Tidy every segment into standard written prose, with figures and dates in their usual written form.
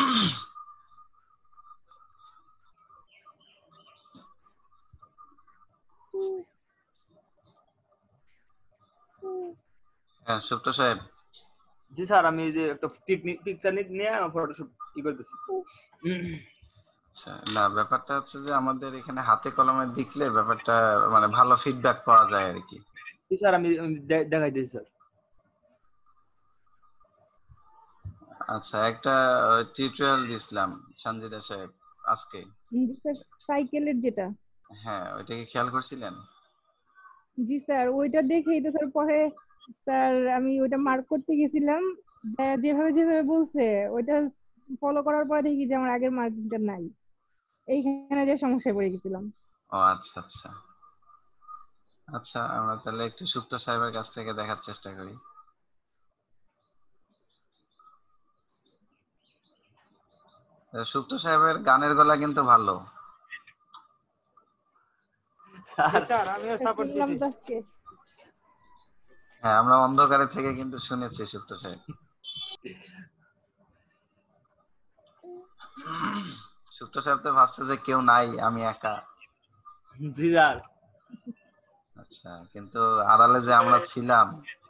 হ্যাঁ সুপ্ত সাহেব। জি স্যার, আমি যে একটা পিকচার নিয়ে ফটোশুট করতেছি। আচ্ছা, না ব্যাপারটা হচ্ছে যে আমাদের এখানে হাতে কলমে দেখলে ব্যাপারটা মানে ভালো ফিডব্যাক পাওয়া যায় আর কি। জি স্যার, আমি দেখাই দিই স্যার। আচ্ছা, একটা টিউটোরিয়াল দিছিলাম সঞ্জিদা সাহেব আজকে। সাইকেলের যেটা? হ্যাঁ, ওইটা কি খেয়াল করছিলেন? জি স্যার, ওইটা দেখেই তো স্যার পরে স্যার আমি ওইটা মার্ক করতে গেছিলাম, যেভাবে যেভাবে বলছে ওইটা ফলো করার পরে দেখি যে আমার আগের মার্কটা নাই, এইখানে যে সমস্যায় পড়ে গেছিলাম। ও আচ্ছা আচ্ছা আচ্ছা, আমরা তাহলে একটু সুপ্ত সাহেবের কাছ থেকে দেখার চেষ্টা করি। সুপ্ত সাহেবের গানের গলা কিন্তু ভালো। স্যার আমিও সাপোর্ট দিছি। হ্যাঁ, আমরা অন্ধকারে থেকে কিন্তু শুনেছি সুপ্ত সাহেব। সুপ্ত সাহেব তো ভাবছে যে কেউ নাই, আমি একা। জি স্যার। আচ্ছা, কিন্তু আড়ালে যে আমরা ছিলাম।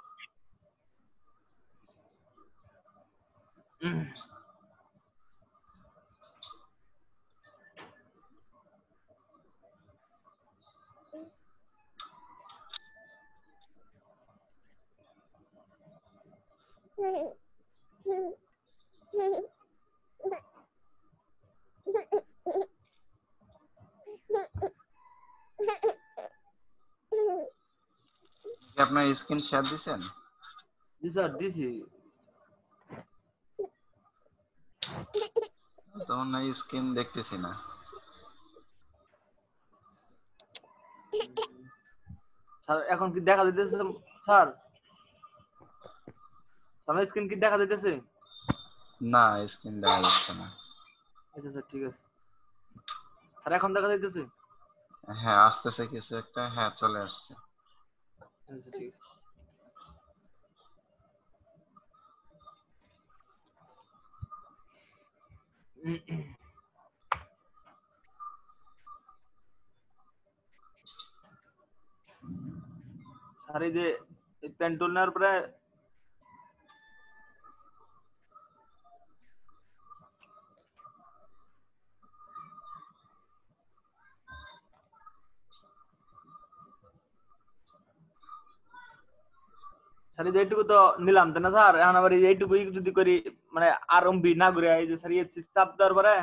আপনার স্ক্রিন শেয়ার দিছেন? জি স্যার দিছি। তখন না স্ক্রিন দেখতেছি না। স্যার এখন কি দেখা যাইতেছে স্যার? আমার স্ক্রিন কি দেখা যাইতেছে? না, স্ক্রিন দেখা যাচ্ছে না। আচ্ছা স্যার, ঠিক আছে স্যার। এখন দেখা যাইতেছে? হ্যাঁ, আসতেছে কিছু একটা। হ্যাঁ, চলে আসছে। আচ্ছা ঠিক আছে। স্যার এই যে পেন্টুল নেওয়ার পরে স্যার এই যে এইটুকু তো নিলাম তাই না স্যার? এখন আবার এইটুকুই যদি করি মানে আরম্ভি না করে এই যে স্যার চাপ দেওয়ার পরে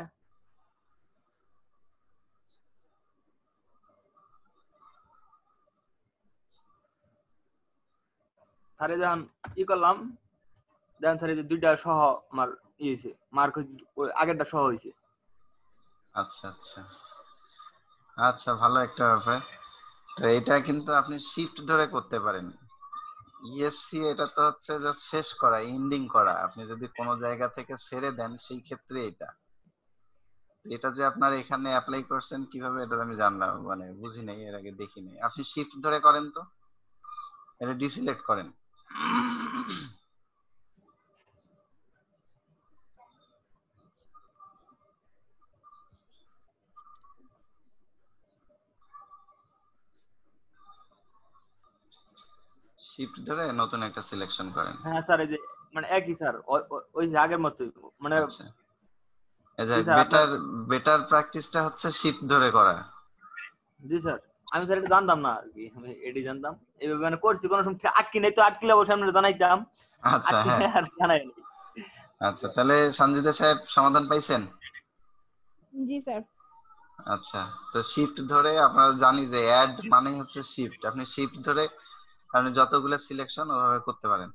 স্যার যখন করলাম, দেখেন স্যার এই যে দুইটা সহ আমার হয়েছে মার্ক, আগেরটা সহ হয়েছে। আচ্ছা আচ্ছা আচ্ছা, ভালো একটা ব্যাপার। তো এটা কিন্তু আপনি শিফট ধরে করতে পারেন। ইএসসি এটা তো হচ্ছে জাস্ট শেষ করা, এন্ডিং করা। আপনি যদি কোনো জায়গা থেকে ছেড়ে দেন সেই ক্ষেত্রে এটা। এটা যে আপনার এখানে অ্যাপ্লাই করছেন কিভাবে এটা আমি জানলাম, মানে বুঝি নাই, এর আগে দেখি নাই। আপনি শিফট ধরে করেন তো, এটা ডিসিলেক্ট করেন। শিফট ধরে নতুন একটা সিলেকশন করেন। হ্যাঁ স্যার, এই যে মানে একই স্যার, ওই যে আগের মতই মানে। আচ্ছা, এই যে বেটার প্র্যাকটিসটা হচ্ছে শিফট ধরে করা। জি স্যার, আমি স্যার এটা জানতাম না আর কি, আমি এটাই জানতাম এইভাবে মানে করছি। কোনো সময় আটকি নেই তো, আটকিলে অবশ্যই আমরা জানাইতাম। আচ্ছা, আটকিলে হ্যাঁ আর জানাই নাই। আচ্ছা, তাহলে সঞ্জিতা সাহেব সমাধান পাইছেন? জি স্যার। আচ্ছা, তো শিফট ধরে আপনারা জানি যে অ্যাড মানে হচ্ছে শিফট। আপনি শিফট ধরে আপনি যতগুলো সিলেকশন ওভাবে করতে পারেন।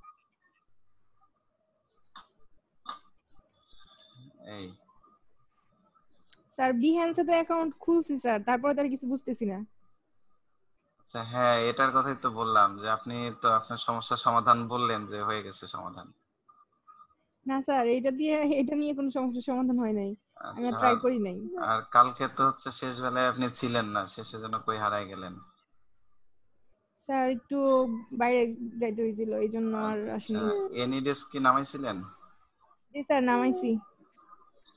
এই স্যার বিহ্যান্সে তো অ্যাকাউন্ট খুলছি স্যার, তারপরে তো আর কিছু বুঝতেছি না। আচ্ছা, হ্যাঁ এটার কথাই তো বললাম যে আপনি তো আপনার সমস্যার সমাধান বললেন যে হয়ে গেছে সমাধান। না স্যার, এটা নিয়ে কোনো সমস্যার সমাধান হয় নাই, আমি আচ্ছা, ট্রাই করি নাই। আর কালকে তো হচ্ছে শেষ বেলায় আপনি ছিলেন না, শেষে যেন কই হারায় গেলেন। স্যার একটু বাইরে যাইতে হয়েছিল, এই জন্য আর আচ্ছা, আসিনি। এনিডেস্ক কি নামাইছিলেন? জি স্যার, নামাইছি।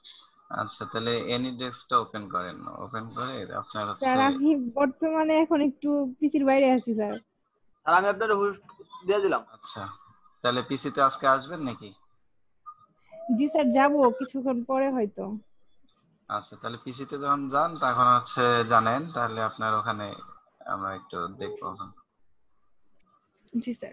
আচ্ছা, তাহলে এনি ডেস্কটা ওপেন করেন, ওপেন করে আপনার স্যার হচ্ছে আমি বর্তমানে এখন একটু পিসির বাইরে আছি স্যার। স্যার আমি আপনার হোস্ট দিয়ে দিলাম। আচ্ছা, তাহলে পিসিতে আজকে আসবেন নাকি? জি স্যার যাবো কিছুক্ষণ পরে হয়তো। আচ্ছা, তাহলে পিসিতে যখন যান তখন হচ্ছে জানেন, তাহলে আপনার ওখানে আমরা একটু দেখবো ওখানে। জি স্যার।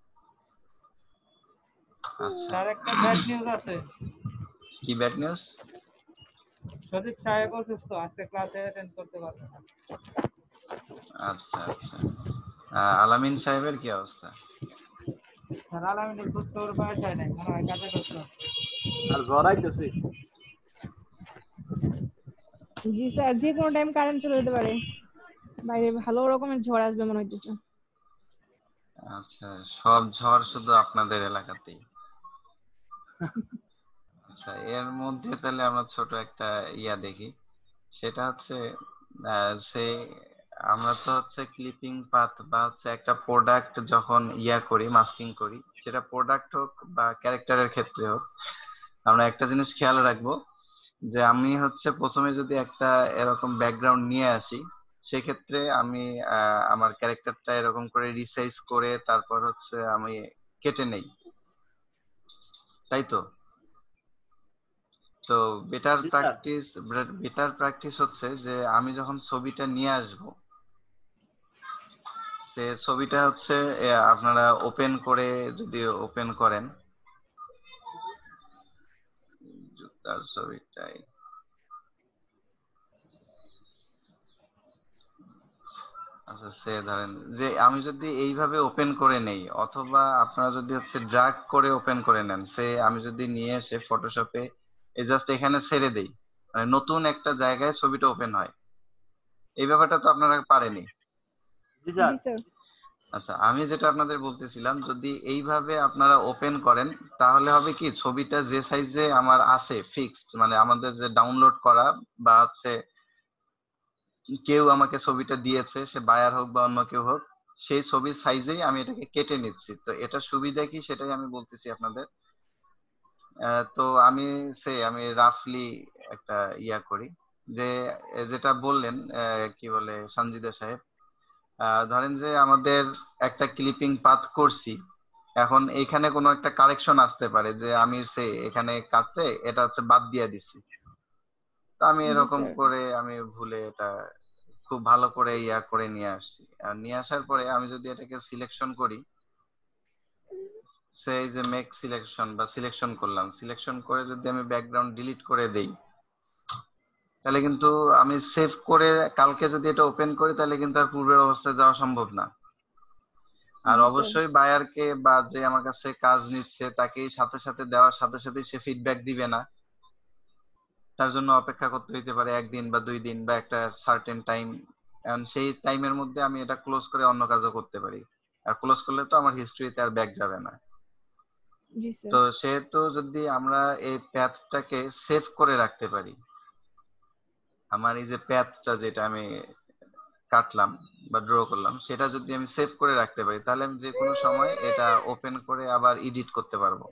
আচ্ছা, স্যার একটা ব্যাড নিউজ আছে। কি ব্যাড নিউজ? সজীব সাহেব অসুস্থ, আজকে ক্লাসে অ্যাটেন্ড করতে পারবে না। আচ্ছা আচ্ছা, আলামিন সাহেবের কি অবস্থা? স্যার আলামিনের খোঁজ খবর পাওয়া যায় নাই, মনে হয় কাজে ব্যস্ত। আর জ্বর আইতেছে। জি স্যার যে কোনো টাইম কারেন্ট চলে যেতে পারে, বাইরে ভালো রকমের ঝড় আসবে মনে হইতেছে। আচ্ছা, সব ঝড় শুধু আপনাদের এলাকাতেই? আচ্ছা, এর মধ্যে তাহলে আমরা ছোট একটা ইয়া দেখি, সেটা হচ্ছে সে আমরা তো হচ্ছে ক্লিপিং পাথ বা হচ্ছে একটা প্রোডাক্ট যখন ইয়া করি, মাস্কিং করি, সেটা প্রোডাক্ট হোক বা ক্যারেক্টারের ক্ষেত্রে হোক, আমরা একটা জিনিস খেয়াল রাখবো যে আমি হচ্ছে প্রথমে যদি একটা এরকম ব্যাকগ্রাউন্ড নিয়ে আসি, সেক্ষেত্রে আমি আমার ক্যারেক্টারটা এরকম করে রিসাইজ করে তারপর হচ্ছে আমি কেটে নেই, তাই তো? তো বেটার জি স্যার। প্র্যাকটিস, বেটার প্র্যাকটিস হচ্ছে যে আমি যখন ছবিটা নিয়ে আসব, সে ছবিটা হচ্ছে আপনারা ওপেন করে, যদি ওপেন করেন জুতার ছবিটাই, আচ্ছা সে ধরেন যে আমি যদি এইভাবে ওপেন করে নেই, অথবা আপনারা যদি হচ্ছে ড্র্যাগ করে ওপেন করে নেন, সে আমি যদি নিয়ে এসে ফটোশপে জাস্ট এখানে ছেড়ে দেই, মানে নতুন একটা জায়গায় ছবিটা ওপেন হয়, এই ব্যাপারটা তো আপনারা পারেনি। জি স্যার। জি স্যার। আচ্ছা, আমি যেটা আপনাদের বলতেছিলাম, যদি এইভাবে আপনারা ওপেন করেন তাহলে হবে কি, ছবিটা যে সাইজে আমার আছে ফিক্সড, মানে আমাদের যে ডাউনলোড করা বা হচ্ছে কেউ আমাকে ছবিটা দিয়েছে, সে বায়ার হোক বা অন্য কেউ হোক, সেই ছবির সাইজেই আমি এটাকে কেটে নিচ্ছি। তো এটার সুবিধা কি সেটাই আমি বলতেছি আপনাদের। তো আমি রাফলি একটা ইয়া করি, যে যেটা বললেন কি বলে সঞ্জিদা সাহেব, ধরেন যে আমাদের একটা ক্লিপিং পাথ করছি, এখন এখানে কোনো একটা কারেকশন আসতে পারে যে আমি এখানে কাটতে এটা হচ্ছে বাদ দিয়ে দিছি, তো আমি জি এরকম স্যার। করে আমি ভুলে এটা খুব ভালো করে ইয়া করে নিয়ে আসছি। আর নিয়ে আসার পরে আমি যদি এটাকে সিলেকশন করি, সেই যে মেক সিলেকশন বা সিলেকশন করলাম, সিলেকশন করে যদি আমি ব্যাকগ্রাউন্ড ডিলিট করে দেই, তাহলে কিন্তু আমি সেভ করে কালকে যদি এটা ওপেন করি তাহলে কিন্তু আর পূর্বের অবস্থায় যাওয়া সম্ভব না। আর জি স্যার। অবশ্যই বায়ারকে বা যে আমার কাছে কাজ নিচ্ছে তাকে সাথে সাথে দেওয়ার সাথে সাথে সে ফিডব্যাক দিবে না, তার জন্য অপেক্ষা করতে হইতে পারে 1 দিন বা 2 দিন বা একটা সার্টেন টাইম, এন্ড সেই টাইমের মধ্যে আমি এটা ক্লোজ করে অন্য কাজও করতে পারি। আর ক্লোজ করলে তো আমার হিস্ট্রিতে আর ব্যাক যাবে না। জি স্যার। তো সেহেতু যদি আমরা এই প্যাথটাকে সেভ করে রাখতে পারি, আমার এই যে প্যাথটা যেটা আমি কাটলাম বা ড্র করলাম, সেটা যদি আমি সেভ করে রাখতে পারি, তাহলে আমি যে কোনো সময় এটা ওপেন করে আবার এডিট করতে পারবো।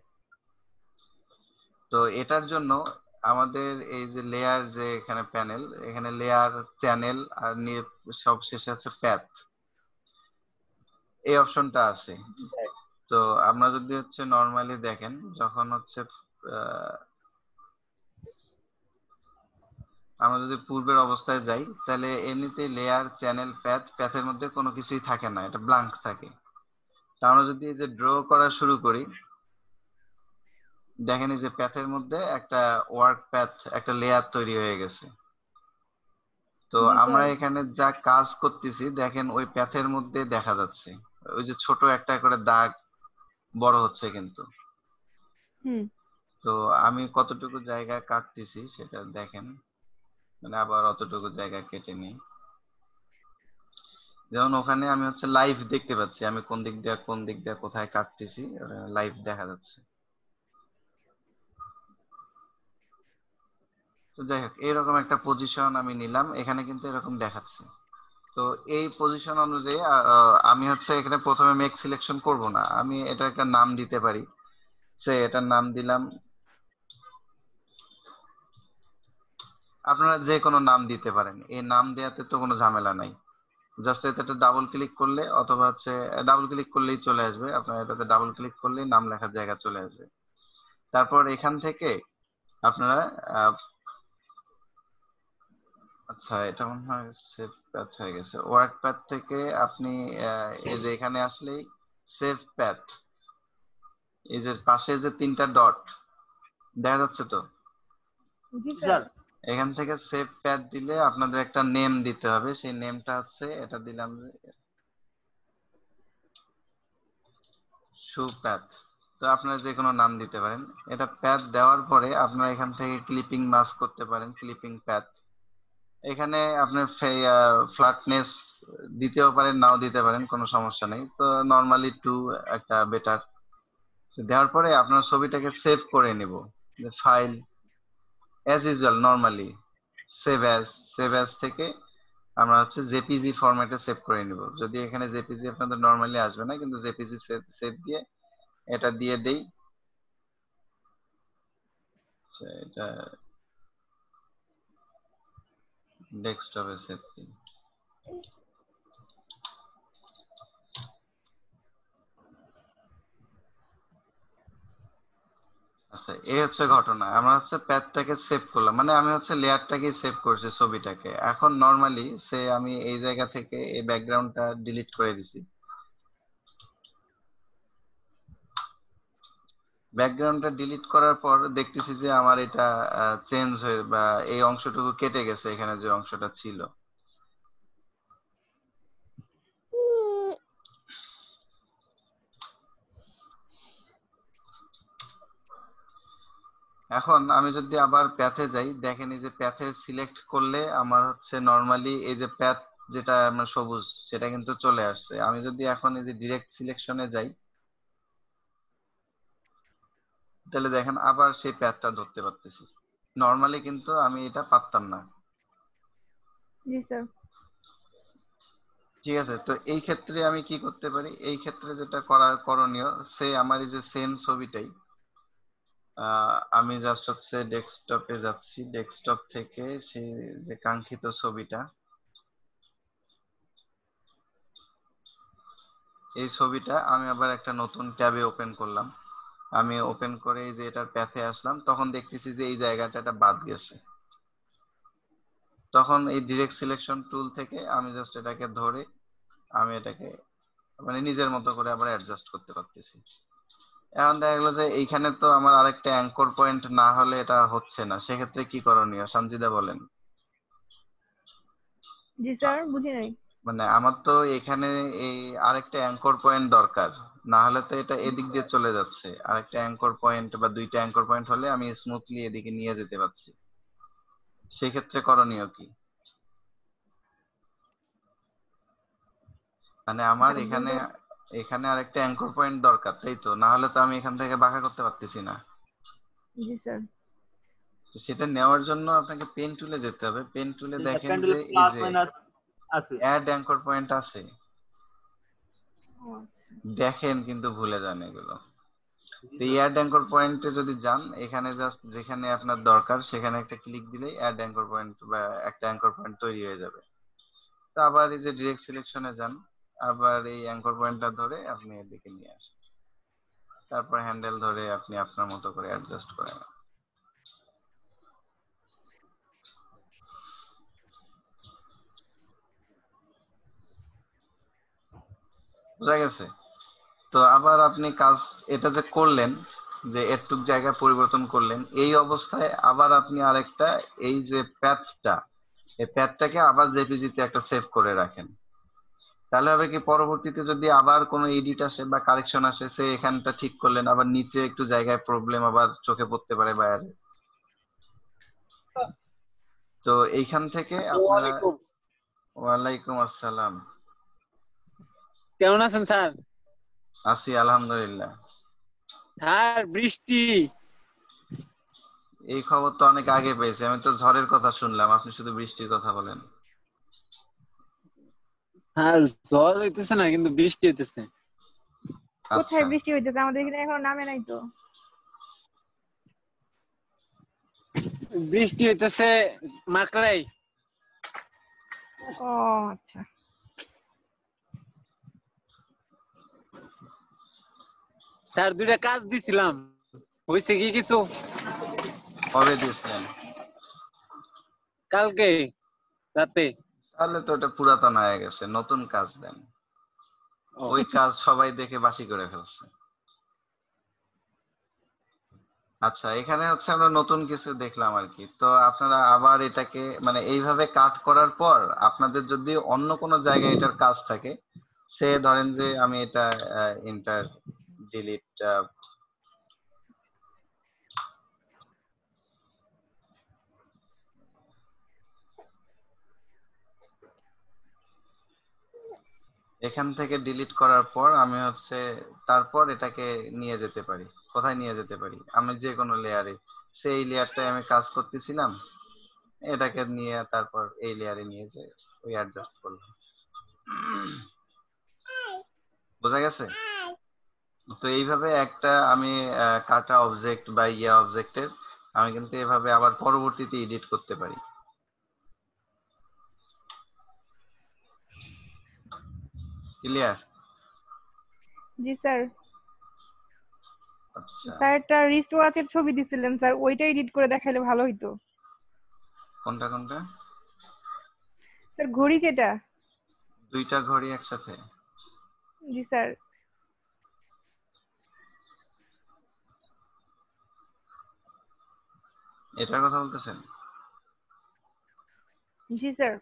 তো এটার জন্য আমাদের এই যে লেয়ার, যে এখানে প্যানেল, এখানে লেয়ার, চ্যানেল আর নিয়ে সব শেষে আছে প্যাথ, এই অপশনটা আছে। তো আমরা যদি হচ্ছে নর্মালি দেখেন, যখন হচ্ছে আহ, আমরা যদি পূর্বের অবস্থায় যাই, তাহলে এমনিতেই লেয়ার, চ্যানেল, প্যাথের মধ্যে কোনো কিছুই থাকে না, এটা ব্লাঙ্ক থাকে। তা আমরা যদি এই যে ড্র করা শুরু করি, দেখেন এই যে প্যাথের মধ্যে একটা ওয়ার্ক প্যাথ, একটা লেয়ার তৈরি হয়ে গেছে। তো জি আমরা স্যার। এখানে যা কাজ করতেছি দেখেন ওই প্যাথের মধ্যে দেখা যাচ্ছে, ওই যে ছোট একটা করে দাগ বড় হচ্ছে কিন্তু। হুম। তো আমি কতটুকু জায়গা কাটতেছি সেটা দেখেন, মানে আবার অতটুকু জায়গা কেটে নিই। যেমন ওখানে আমি হচ্ছে লাইভ দেখতে পাচ্ছি, আমি কোন দিক দিয়ে কোথায় কাটতেছি, লাইভ দেখা যাচ্ছে। তো যাই হোক, এরকম একটা পজিশন আমি নিলাম, এখানে কিন্তু এরকম দেখাচ্ছে। তো এই পজিশন অনুযায়ী আমি হচ্ছে এখানে প্রথমে মেক সিলেকশন করব না, আমি এটা একটা নাম দিতে পারি। এটার নাম দিলাম আপনারা যে কোনো নাম দিতে পারেন, এই নাম দেওয়াতে তো কোনো ঝামেলা নাই। জাস্ট এটাতে ডাবল ক্লিক করলে অথবা হচ্ছে ডাবল ক্লিক করলেই চলে আসবে, আপনার এটাতে ডাবল ক্লিক করলেই নাম লেখার জায়গা চলে আসবে। তারপর এখান থেকে আপনারা আচ্ছা এটা মনে হয় সেভ প্যাথ হয়ে গেছে। ওয়ার্ক প্যাথ থেকে আপনি এই যে এখানে আসলেই সেভ প্যাথ, এই যে পাশে যে 3টা ডট দেখা যাচ্ছে তো, জি স্যার স্যার। এখান থেকে সেভ প্যাথ দিলে আপনাদের একটা নেম দিতে হবে। সেই নেমটা হচ্ছে এটা দিলাম শু প্যাথ। তো আপনারা যে কোনো নাম দিতে পারেন। এটা প্যাথ দেওয়ার পরে আপনারা এখান থেকে ক্লিপিং মাস্ক করতে পারেন, ক্লিপিং প্যাথ। এখানে আপনার ফ্ল্যাটনেস দিতেও পারেন, নাও দিতে পারেন, কোনো সমস্যা নেই। তো নরমালি 2 একটা বেটার। দেওয়ার পরে আপনার ছবিটাকে সেভ করে নিব, file as usual normally save as থেকে আমরা হচ্ছে জেপিজি ফরম্যাটে সেভ করে নিব। যদি এখানে জেপিজি আপনাদের নরমালি আসবে না, কিন্তু জেপিজি সেভ দিয়ে এটা দিয়ে দেই। এটা ডেস্কটপে সেভ দিই। আচ্ছা এই হচ্ছে ঘটনা। আমরা হচ্ছে প্যাথটাকে সেভ করলাম, মানে আমি হচ্ছে লেয়ারটাকে সেভ করছি, ছবিটাকে। এখন নরমালি আমি এই জায়গা থেকে এই ব্যাকগ্রাউন্ডটা ডিলিট করে দিছি। ব্যাকগ্রাউন্ডটা ডিলিট করার পর দেখতেছি যে আমার এটা চেঞ্জ হয়ে বা এই অংশটুকু কেটে গেছে, এখানে যে অংশটা ছিল। এখন আমি যদি আবার প্যাথে যাই, দেখেন এই যে প্যাথে সিলেক্ট করলে আমার হচ্ছে নরমালি এই যে প্যাথ যেটা আমার সবুজ সেটা কিন্তু চলে আসছে। আমি যদি এখন এই যে ডিরেক্ট সিলেকশনে যাই, তাহলে দেখেন আবার সেই প্যাথটা ধরতে পারতেছি। নরমালি কিন্তু আমি এটা পারতাম না। জি স্যার। ঠিক আছে, তো এই ক্ষেত্রে আমি কি করতে পারি? এই ক্ষেত্রে যেটা করণীয়, আমার এই যে সেম ছবিটাই আমি জাস্ট হচ্ছে ডেস্কটপে যাচ্ছি। ডেস্কটপ থেকে সেই যে কাঙ্ক্ষিত ছবিটা, এই ছবিটা আমি আবার একটা নতুন ট্যাবে ওপেন করলাম। আমি ওপেন করে এই যে এটার প্যাথে আসলাম, তখন দেখতেছি যে এই জায়গাটা বাদ গেছে। তখন এই ডিরেক্ট সিলেকশন টুল থেকে আমি জাস্ট এটাকে ধরে আমি এটাকে মানে নিজের মতো করে আবার অ্যাডজাস্ট করতে পারতেছি। এখন দেখা গেলো যে এইখানে তো আমার আরেকটা অ্যাঙ্কর পয়েন্ট না হলে এটা হচ্ছে না। সেক্ষেত্রে কি করণীয় সঞ্জিদা বলেন? জি স্যার, বুঝি নাই। মানে আমার তো এখানে এই আরেকটা অ্যাঙ্কর পয়েন্ট দরকার, না হলে তো এটা এদিক দিয়ে চলে যাচ্ছে। আরেকটা অ্যাঙ্কর পয়েন্ট বা 2টা অ্যাঙ্কর পয়েন্ট হলে আমি স্মুথলি এদিকে নিয়ে যেতে পারছি। সেক্ষেত্রে করণীয় কি? মানে আমার স্যার এখানে বলতে এখানে আরেকটা অ্যাঙ্কর পয়েন্ট দরকার, তাই তো? না হলে তো আমি এখান থেকে বাঁকা করতে পারতেছি না। জি স্যার। তো সেটা নেওয়ার জন্য আপনাকে পেন টুলে যেতে হবে। পেন টুলে দেখেন প্যান্ডেল যে এই প্লাস যে মাইনাস আছে। অ্যাড অ্যাঙ্কর পয়েন্ট আছে, ও আচ্ছা। দেখেন কিন্তু ভুলে যান এগুলো। তো এই অ্যাড অ্যাঙ্কর পয়েন্টে যদি যান, এখানে জাস্ট যেখানে আপনার দরকার সেখানে একটা ক্লিক দিলেই অ্যাড অ্যাঙ্কর পয়েন্ট বা একটা অ্যাঙ্কর পয়েন্ট তৈরি হয়ে যাবে। তো আবার এই যে ডিরেক্ট সিলেকশনে যান, আবার এই অ্যাঙ্কর পয়েন্টটা ধরে আপনি এদিকে নিয়ে আসেন। তারপর হ্যান্ডেল ধরে আপনি আপনার মতো করে অ্যাডজাস্ট করে নেন। বুঝা গেছে? তো আবার আপনি কাজ এটা যে করলেন, যে একটু জায়গা পরিবর্তন করলেন, এই অবস্থায় আবার আপনি আরেকটা এই যে প্যাথটা, এই প্যাথটাকে আবার জেপিজিতে একটা সেভ করে রাখেন। তাহলে হবে কি, পরবর্তীতে যদি আবার কোনো এডিট আসে বা কারেকশন আসে, সে এখানটা ঠিক করলেন, আবার নিচে একটু জায়গায় প্রবলেম আবার চোখে পড়তে পারে বাইরে। তো এইখান থেকে আপনারা ওয়ালাইকুম। ওয়ালাইকুম আসসালাম। কেমন আছেন স্যার? আছি আলহামদুলিল্লাহ। স্যার বৃষ্টি। এই খবর তো অনেক আগে পেয়েছি, আমি তো ঝড়ের কথা শুনলাম, আপনি শুধু বৃষ্টির কথা বলেন। স্যার ঝড় হইতেছে না, কিন্তু বৃষ্টি হইতেছে। আচ্ছা কোথায় বৃষ্টি হইতেছে? আমাদের এখানে এখনো নামে নাই তো। বৃষ্টি হইতেছে মাকড়াই। ও আচ্ছা। স্যার দুইটা কাজ দিছিলাম, হইছে কি কিছু? কবে দিয়েছিলেন? কালকে রাতে। তাহলে তো ওটা পুরাতন হয়ে গেছে, নতুন কাজ দেন। ও, ওই কাজ সবাই দেখে বাসি করে ফেলছে। আচ্ছা, এখানে হচ্ছে আমরা নতুন কিছু দেখলাম আর কি। তো আপনারা আবার এটাকে মানে এইভাবে কাট করার পর আপনাদের যদি অন্য কোনো জায়গায় এটার কাজ থাকে, সে ধরেন যে আমি এটা ইন্টার ডিলিট এখান থেকে ডিলিট করার পর আমি হচ্ছে তারপর এটাকে নিয়ে যেতে পারি। কোথায় নিয়ে যেতে পারি? আমি যে কোনো লেয়ারে, সেই লেয়ারটায় আমি কাজ করতেছিলাম, এটাকে নিয়ে তারপর এই লেয়ারে নিয়ে যে ওই অ্যাডজাস্ট করলাম। বোঝা গেছে? তো এইভাবে একটা আমি কাটা অবজেক্ট বা ইয়া অবজেক্টের আমি কিন্তু এভাবে আবার পরবর্তীতে এডিট করতে পারি। ক্লিয়ার? জি স্যার। আচ্ছা, স্যার একটা রিস্ট ওয়াচের ছবি দিছিলেন স্যার, ওইটা এডিট করে দেখাইলে ভালো হইতো। কোনটা কোনটা? স্যার ঘড়ি যেটা। দুইটা ঘড়ি একসাথে? জি স্যার। এটার কথা বলতেছেন? জি স্যার।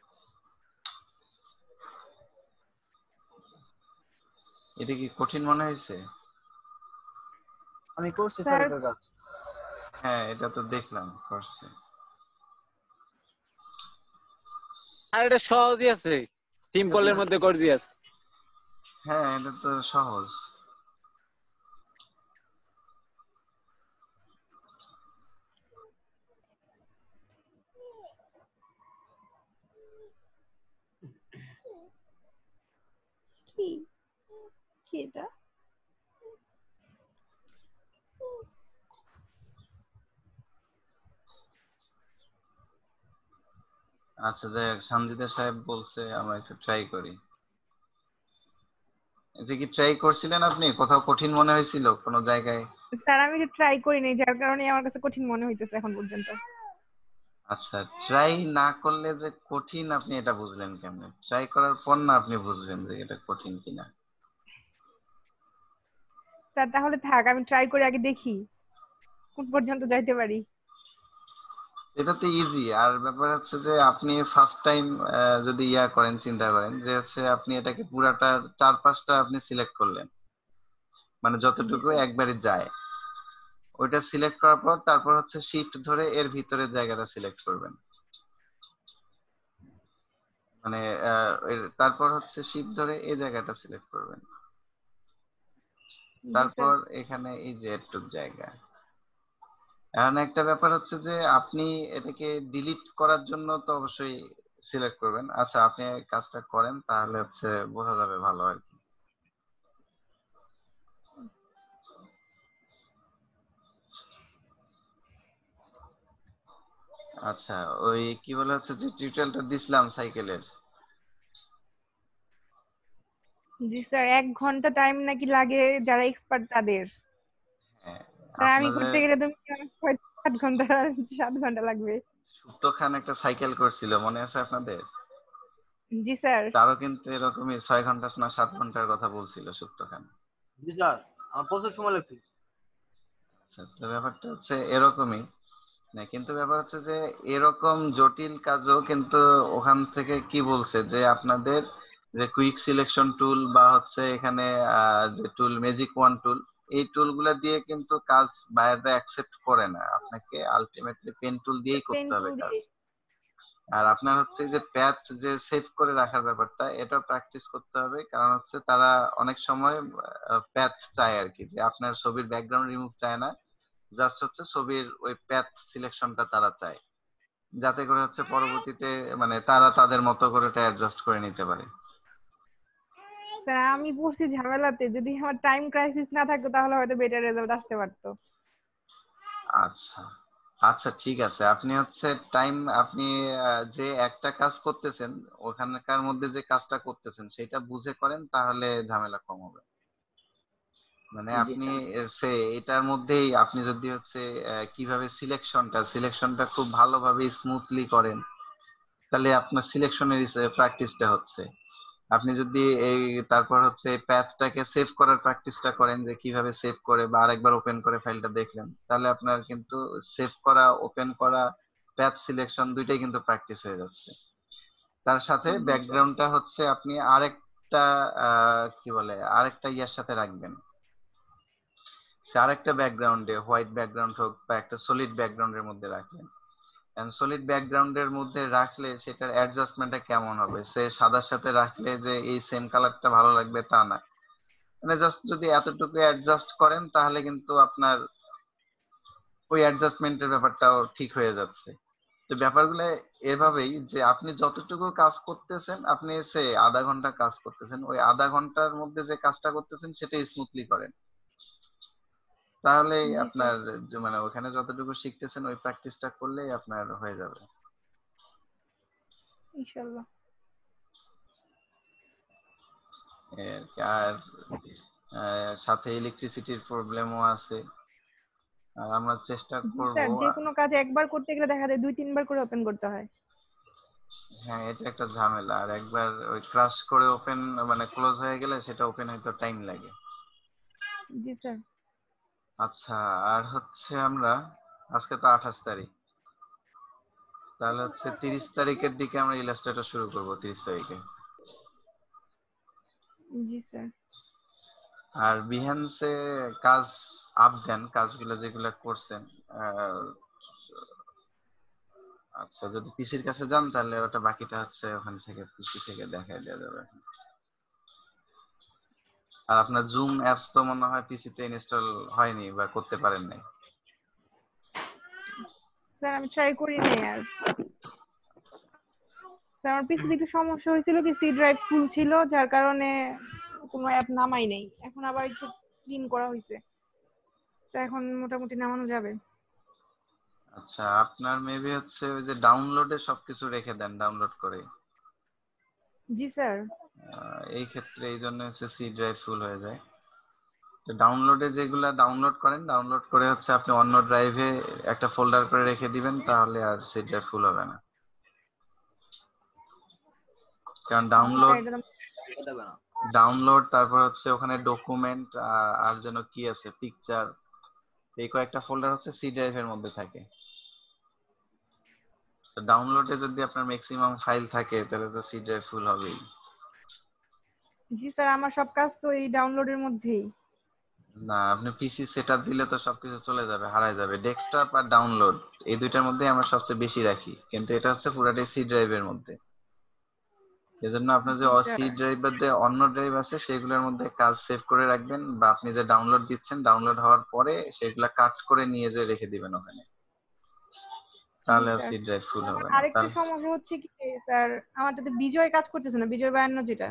এটা কি কঠিন মনে হয়েছে? আমি করছি স্যার স্যার এটার কাজ। হ্যাঁ, এটা তো দেখলাম করছে। আর এটা সহজই আছে, সিম্পলের মধ্যে গর্জিয়াস। হ্যাঁ, এটা তো সহজ। কি কি এটা? আচ্ছা, যাই হোক, সঞ্জিতা সাহেব বলছে আমরা একটু ট্রাই করি। এটা কি ট্রাই করছিলেন আপনি? কোথাও কঠিন মনে হয়েছিল কোনো জায়গায়? স্যার আমি এটা ট্রাই করি নাই, যার কারণে আমার কাছে কঠিন মনে হইতেছে এখন পর্যন্ত। আচ্ছা, ট্রাই না করলে যে কঠিন আপনি এটা বুঝলেন কেমনে? ট্রাই করার পর না আপনি বুঝবেন যে এটা কঠিন কিনা। স্যার তাহলে থাক, আমি ট্রাই করে আগে দেখি কোন পর্যন্ত যাইতে পারি। এটা তো ইজি। আর ব্যাপার হচ্ছে যে আপনি ফার্স্ট টাইম যদি ইয়া করেন, চিন্তা করেন যে হচ্ছে আপনি এটাকে পুরাটার চারপাশটা আপনি সিলেক্ট করলেন, মানে জি যতটুকু স্যার। একবারে যায় ওইটা সিলেক্ট করার পর তারপর হচ্ছে শিফট ধরে এর ভিতরের জায়গাটা সিলেক্ট করবেন। মানে তারপর হচ্ছে শিফট ধরে এই জায়গাটা সিলেক্ট করবেন। জি স্যার। তারপর এখানে এই যে এটুক জায়গা। এখন একটা ব্যাপার হচ্ছে যে আপনি এটাকে ডিলিট করার জন্য তো অবশ্যই সিলেক্ট করবেন। আচ্ছা, আপনি এই কাজটা করেন তাহলে হচ্ছে বোঝা যাবে ভালো আর কি। আচ্ছা, ওই কি বলে হচ্ছে যে টিউটোরিয়ালটা দিছিলাম সাইকেলের। জি স্যার, 1 ঘন্টা টাইম নাকি লাগে যারা এক্সপার্ট তাদের। হ্যাঁ, স্যার আমি আপনাদের করতে গেলে তো minimum 7 ঘন্টা, 7 ঘন্টা লাগবে। সুপ্ত খান একটা সাইকেল করছিল, মনে আছে আপনাদের? জি স্যার। তারও কিন্তু এরকমই 6 ঘন্টা না 7 ঘন্টার কথা বলছিল সুপ্ত খান। জি স্যার, আমার প্রচুর সময় লাগছে। আচ্ছা, তো ব্যাপারটা হচ্ছে এরকমই। না, কিন্তু ব্যাপার হচ্ছে যে এরকম জটিল কাজও কিন্তু ওখান থেকে কি বলছে যে আপনাদের যে কুইক সিলেকশন টুল বা হচ্ছে এখানে যে টুল ম্যাজিক ওয়ান টুল, এই টুলগুলা দিয়ে কিন্তু কাজ বায়াররা অ্যাকসেপ্ট করে না, আপনাকে আলটিমেটলি পেন টুল দিয়েই পেন করতে হবে টুল কাজ। দিয়ে। আর আপনার হচ্ছে যে প্যাথ যে সেভ করে রাখার ব্যাপারটা, এটাও প্র্যাকটিস করতে হবে। কারণ হচ্ছে তারা অনেক সময় প্যাথ চায় আর কি, যে আপনার ছবির ব্যাকগ্রাউন্ড রিমুভ চায় না, জাস্ট হচ্ছে ছবির ওই প্যাথ সিলেকশনটা তারা চায়, যাতে করে হচ্ছে পরবর্তীতে মানে তারা তাদের মতো করে ওটা অ্যাডজাস্ট করে নিতে পারে। স্যার আমি পড়ছি ঝামেলাতে, যদি আমার টাইম ক্রাইসিস না থাকতো তাহলে হয়তো বেটার রেজাল্ট আসতে পারতো। আচ্ছা, আচ্ছা ঠিক আছে, আপনি হচ্ছে টাইম, আপনি যে একটা কাজ করতেছেন ওখানকার মধ্যে যে কাজটা করতেছেন সেটা বুঝে করেন, তাহলে ঝামেলা কম হবে। মানে জি আপনি স্যার। এটার মধ্যেই আপনি যদি হচ্ছে কিভাবে সিলেকশনটা খুব ভালোভাবে স্মুথলি করেন, তাহলে আপনার সিলেকশনের প্র্যাকটিসটা হচ্ছে। আপনি যদি তারপর হচ্ছে প্যাথটাকে সেভ করার প্র্যাকটিসটা করেন, যে কিভাবে সেভ করে বা আরেকবার ওপেন করে ফাইলটা দেখলেন, তাহলে আপনার কিন্তু সেভ করা, ওপেন করা, প্যাথ সিলেকশন দুইটাই কিন্তু প্র্যাকটিস হয়ে যাচ্ছে। তার সাথে জি স্যার। ব্যাকগ্রাউন্ডটা হচ্ছে আপনি আরেকটা কি বলে আরেকটা ইয়ার সাথে রাখবেন। সে আরেকটা ব্যাকগ্রাউন্ডে, হোয়াইট ব্যাকগ্রাউন্ড হোক বা একটা সলিড ব্যাকগ্রাউন্ডের মধ্যে রাখলেন। সলিড ব্যাকগ্রাউন্ডের মধ্যে রাখলে সেটার অ্যাডজাস্টমেন্টটা কেমন হবে? সে সাদার সাথে রাখলে যে এই সেম কালারটা ভালো লাগবে তা না। মানে জাস্ট যদি এতটুকু অ্যাডজাস্ট করেন, তাহলে কিন্তু আপনার ওই অ্যাডজাস্টমেন্টের ব্যাপারটাও ঠিক হয়ে যাচ্ছে। তো ব্যাপারগুলো এভাবেই যে আপনি যতটুকু কাজ করতেছেন, আপনি সে আধা ঘন্টা কাজ করতেছেন, ওই আধা ঘন্টার মধ্যে যে কাজটা করতেছেন সেটা স্মুথলি করেন, তাহলেই জি স্যার। আপনার মানে ওখানে যতটুকু শিখতেছেন ওই প্র্যাকটিসটা করলেই আপনার হয়ে যাবে। ইনশাআল্লাহ। আর সাথে ইলেকট্রিসিটির প্রবলেমও আছে, আর আমরা চেষ্টা জি করব। স্যার, যে কোনো কাজ একবার করতে গেলে দেখা যায় 2-3 বার করে ওপেন করতে হয়। হ্যাঁ, এটা একটা ঝামেলা। আর একবার ওই ক্রাশ করে ওপেন মানে ক্লোজ হয়ে গেলে সেটা ওপেন হইতে টাইম লাগে। জি স্যার। আচ্ছা, আর হচ্ছে আমরা আজকে তো 28 তারিখ, তাহলে হচ্ছে 30 তারিখের দিকে আমরা ইলাস্ট্রেটর শুরু করব, 30 তারিখে। জি স্যার। আর বিহেন্সে কাজ আপ দেন, কাজগুলো যেগুলো করছেন। আহ, আচ্ছা, যদি পিসির কাছে যান তাহলে ওটা বাকিটা হচ্ছে ওখান থেকে পিসি থেকে দেখাই দেওয়া যাবে। আর আপনার জুম অ্যাপস তো মনে হয় পিসিতে ইনস্টল হয়নি বা করতে পারেন নাই। স্যার আমি ট্রাই করি নাই আর। স্যার আমার পিসিতে একটু সমস্যা হয়েছিল কি, সি ড্রাইভ ফুল ছিল, যার কারণে কোনো অ্যাপ নামাই নাই। এখন আবার একটু ক্লিন করা হয়েছে, তো এখন মোটামুটি নামানো যাবে। আচ্ছা, আপনার মেবি হচ্ছে ওই যে ডাউনলোডে সবকিছু রেখে দেন ডাউনলোড করে। জি স্যার। এই ক্ষেত্রে এই জন্য হচ্ছে সি ড্রাইভ ফুল হয়ে যায়। তো ডাউনলোডে যেগুলা ডাউনলোড করেন, ডাউনলোড করে হচ্ছে আপনি অন্য ড্রাইভে একটা ফোল্ডার করে রেখে দিবেন, তাহলে আর সি ড্রাইভ ফুল হবে না। কারণ জি স্যার, ডাউনলোড এটা তো দেবে না। ডাউনলোড তারপর হচ্ছে ওখানে ডকুমেন্ট আর যেন কি আছে পিকচার, এই কয়েকটা ফোল্ডার হচ্ছে সি ড্রাইভের মধ্যে থাকে। তো ডাউনলোডে যদি আপনার ম্যাক্সিমাম ফাইল থাকে তাহলে তো সি ড্রাইভ ফুল হবেই। জি স্যার, আমার সব কাজ তো এই ডাউনলোডের মধ্যেই। না, আপনি পিসি সেটআপ দিলে তো সবকিছু চলে যাবে, হারায় যাবে। ডেস্কটপ আর ডাউনলোড এই দুইটার মধ্যে আমরা সবচেয়ে বেশি রাখি, কিন্তু এটা হচ্ছে পুরাটাই সি ড্রাইভের মধ্যে। এজন্য আপনার যে জি সি স্যার। ড্রাইভ বাদে অন্য ড্রাইভ আছে সেগুলোর মধ্যে কাজ সেভ করে রাখবেন, বা আপনি যে ডাউনলোড দিচ্ছেন ডাউনলোড হওয়ার পরে সেগুলা কাট করে নিয়ে যে রেখে দিবেন ওখানে, জি তাহলে আর স্যার। সি ড্রাইভ ফুল আমার হবে না। আরেকটা তাহলে সমস্যা হচ্ছে কি স্যার, আমারটাতে বিজয় কাজ করতেছে না, বিজয় 52 যেটা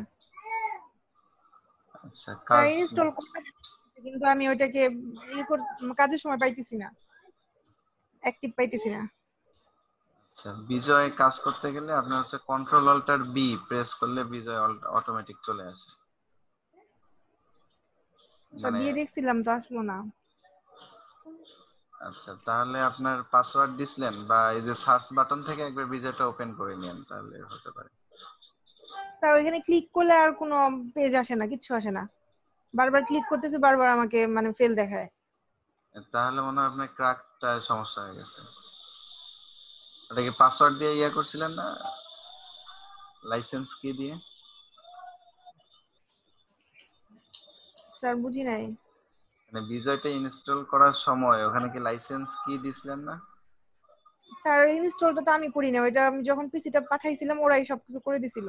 আচ্ছা স্যার কাজ, ইনস্টল করতে, কিন্তু আমি ওইটাকে কাজের সময় পাইতেছি না, অ্যাক্টিভ পাইতেছি না। আচ্ছা বিজয় কাজ করতে গেলে আপনি হচ্ছে কন্ট্রোল অল্টার বি প্রেস করলে বিজয় অটোমেটিক চলে আসে। স্যার মানে দিয়ে দেখছিলাম তো আসলো না। আচ্ছা, তাহলে আপনার পাসওয়ার্ড দিছিলেন বা এই যে সার্চ বাটন থেকে একবার বিজয়টা ওপেন করে নিন, তাহলে হতে পারে। স্যার ওইখানে ক্লিক করলে আর কোনো পেজ আসে না, কিচ্ছু আসে না, বারবার ক্লিক করতেছি, বারবার আমাকে মানে ফেল দেখায়। তাহলে মনে হয় আপনার ক্র্যাকটা সমস্যা হয়ে গেছে। ওটা কি পাসওয়ার্ড দিয়ে ইয়া করছিলেন না, লাইসেন্স কি দিয়ে? স্যার বুঝি নাই। মানে বিজয়টা ইনস্টল করার সময় ওখানে কি লাইসেন্স কি দিছিলেন না? স্যার ইনস্টলটা তো আমি করি না, ওইটা আমি যখন পিসিটা পাঠাইছিলাম ওরাই সবকিছু করে দিছিল।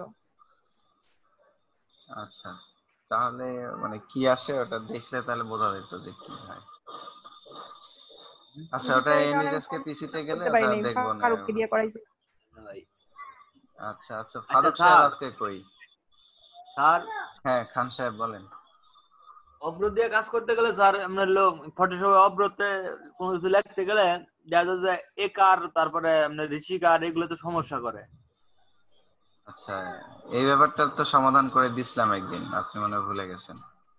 আচ্ছা, তাহলে মানে কি আসে ওটা দেখলে তাহলে বোঝা যেত যে কি হয়। আচ্ছা, জি ওটা স্যার, এই কারণে আমি এনিডেস্কে পিসিতে গেলে করতে পারি ওটা নাই, দেখবো না ফারুককে এখন। দিয়ে করাইছি। না ভাই। আচ্ছা আচ্ছা, আচ্ছা ফারুক সাহেব স্যার, আজকে কই? স্যার হ্যাঁ খান সাহেব বলেন। অব্র দিয়ে কাজ করতে গেলে স্যার আপনার হলো ফটোশপে অব্রতে কোনো কিছু লিখতে গেলে দেখা যায় যে একার তারপরে আপনার ঋষিকার এগুলো তো সমস্যা করে। আচ্ছা, এই ব্যাপারটার তো সমাধান করে দিছিলাম একদিন, আপনি মনে হয় ভুলে গেছেন।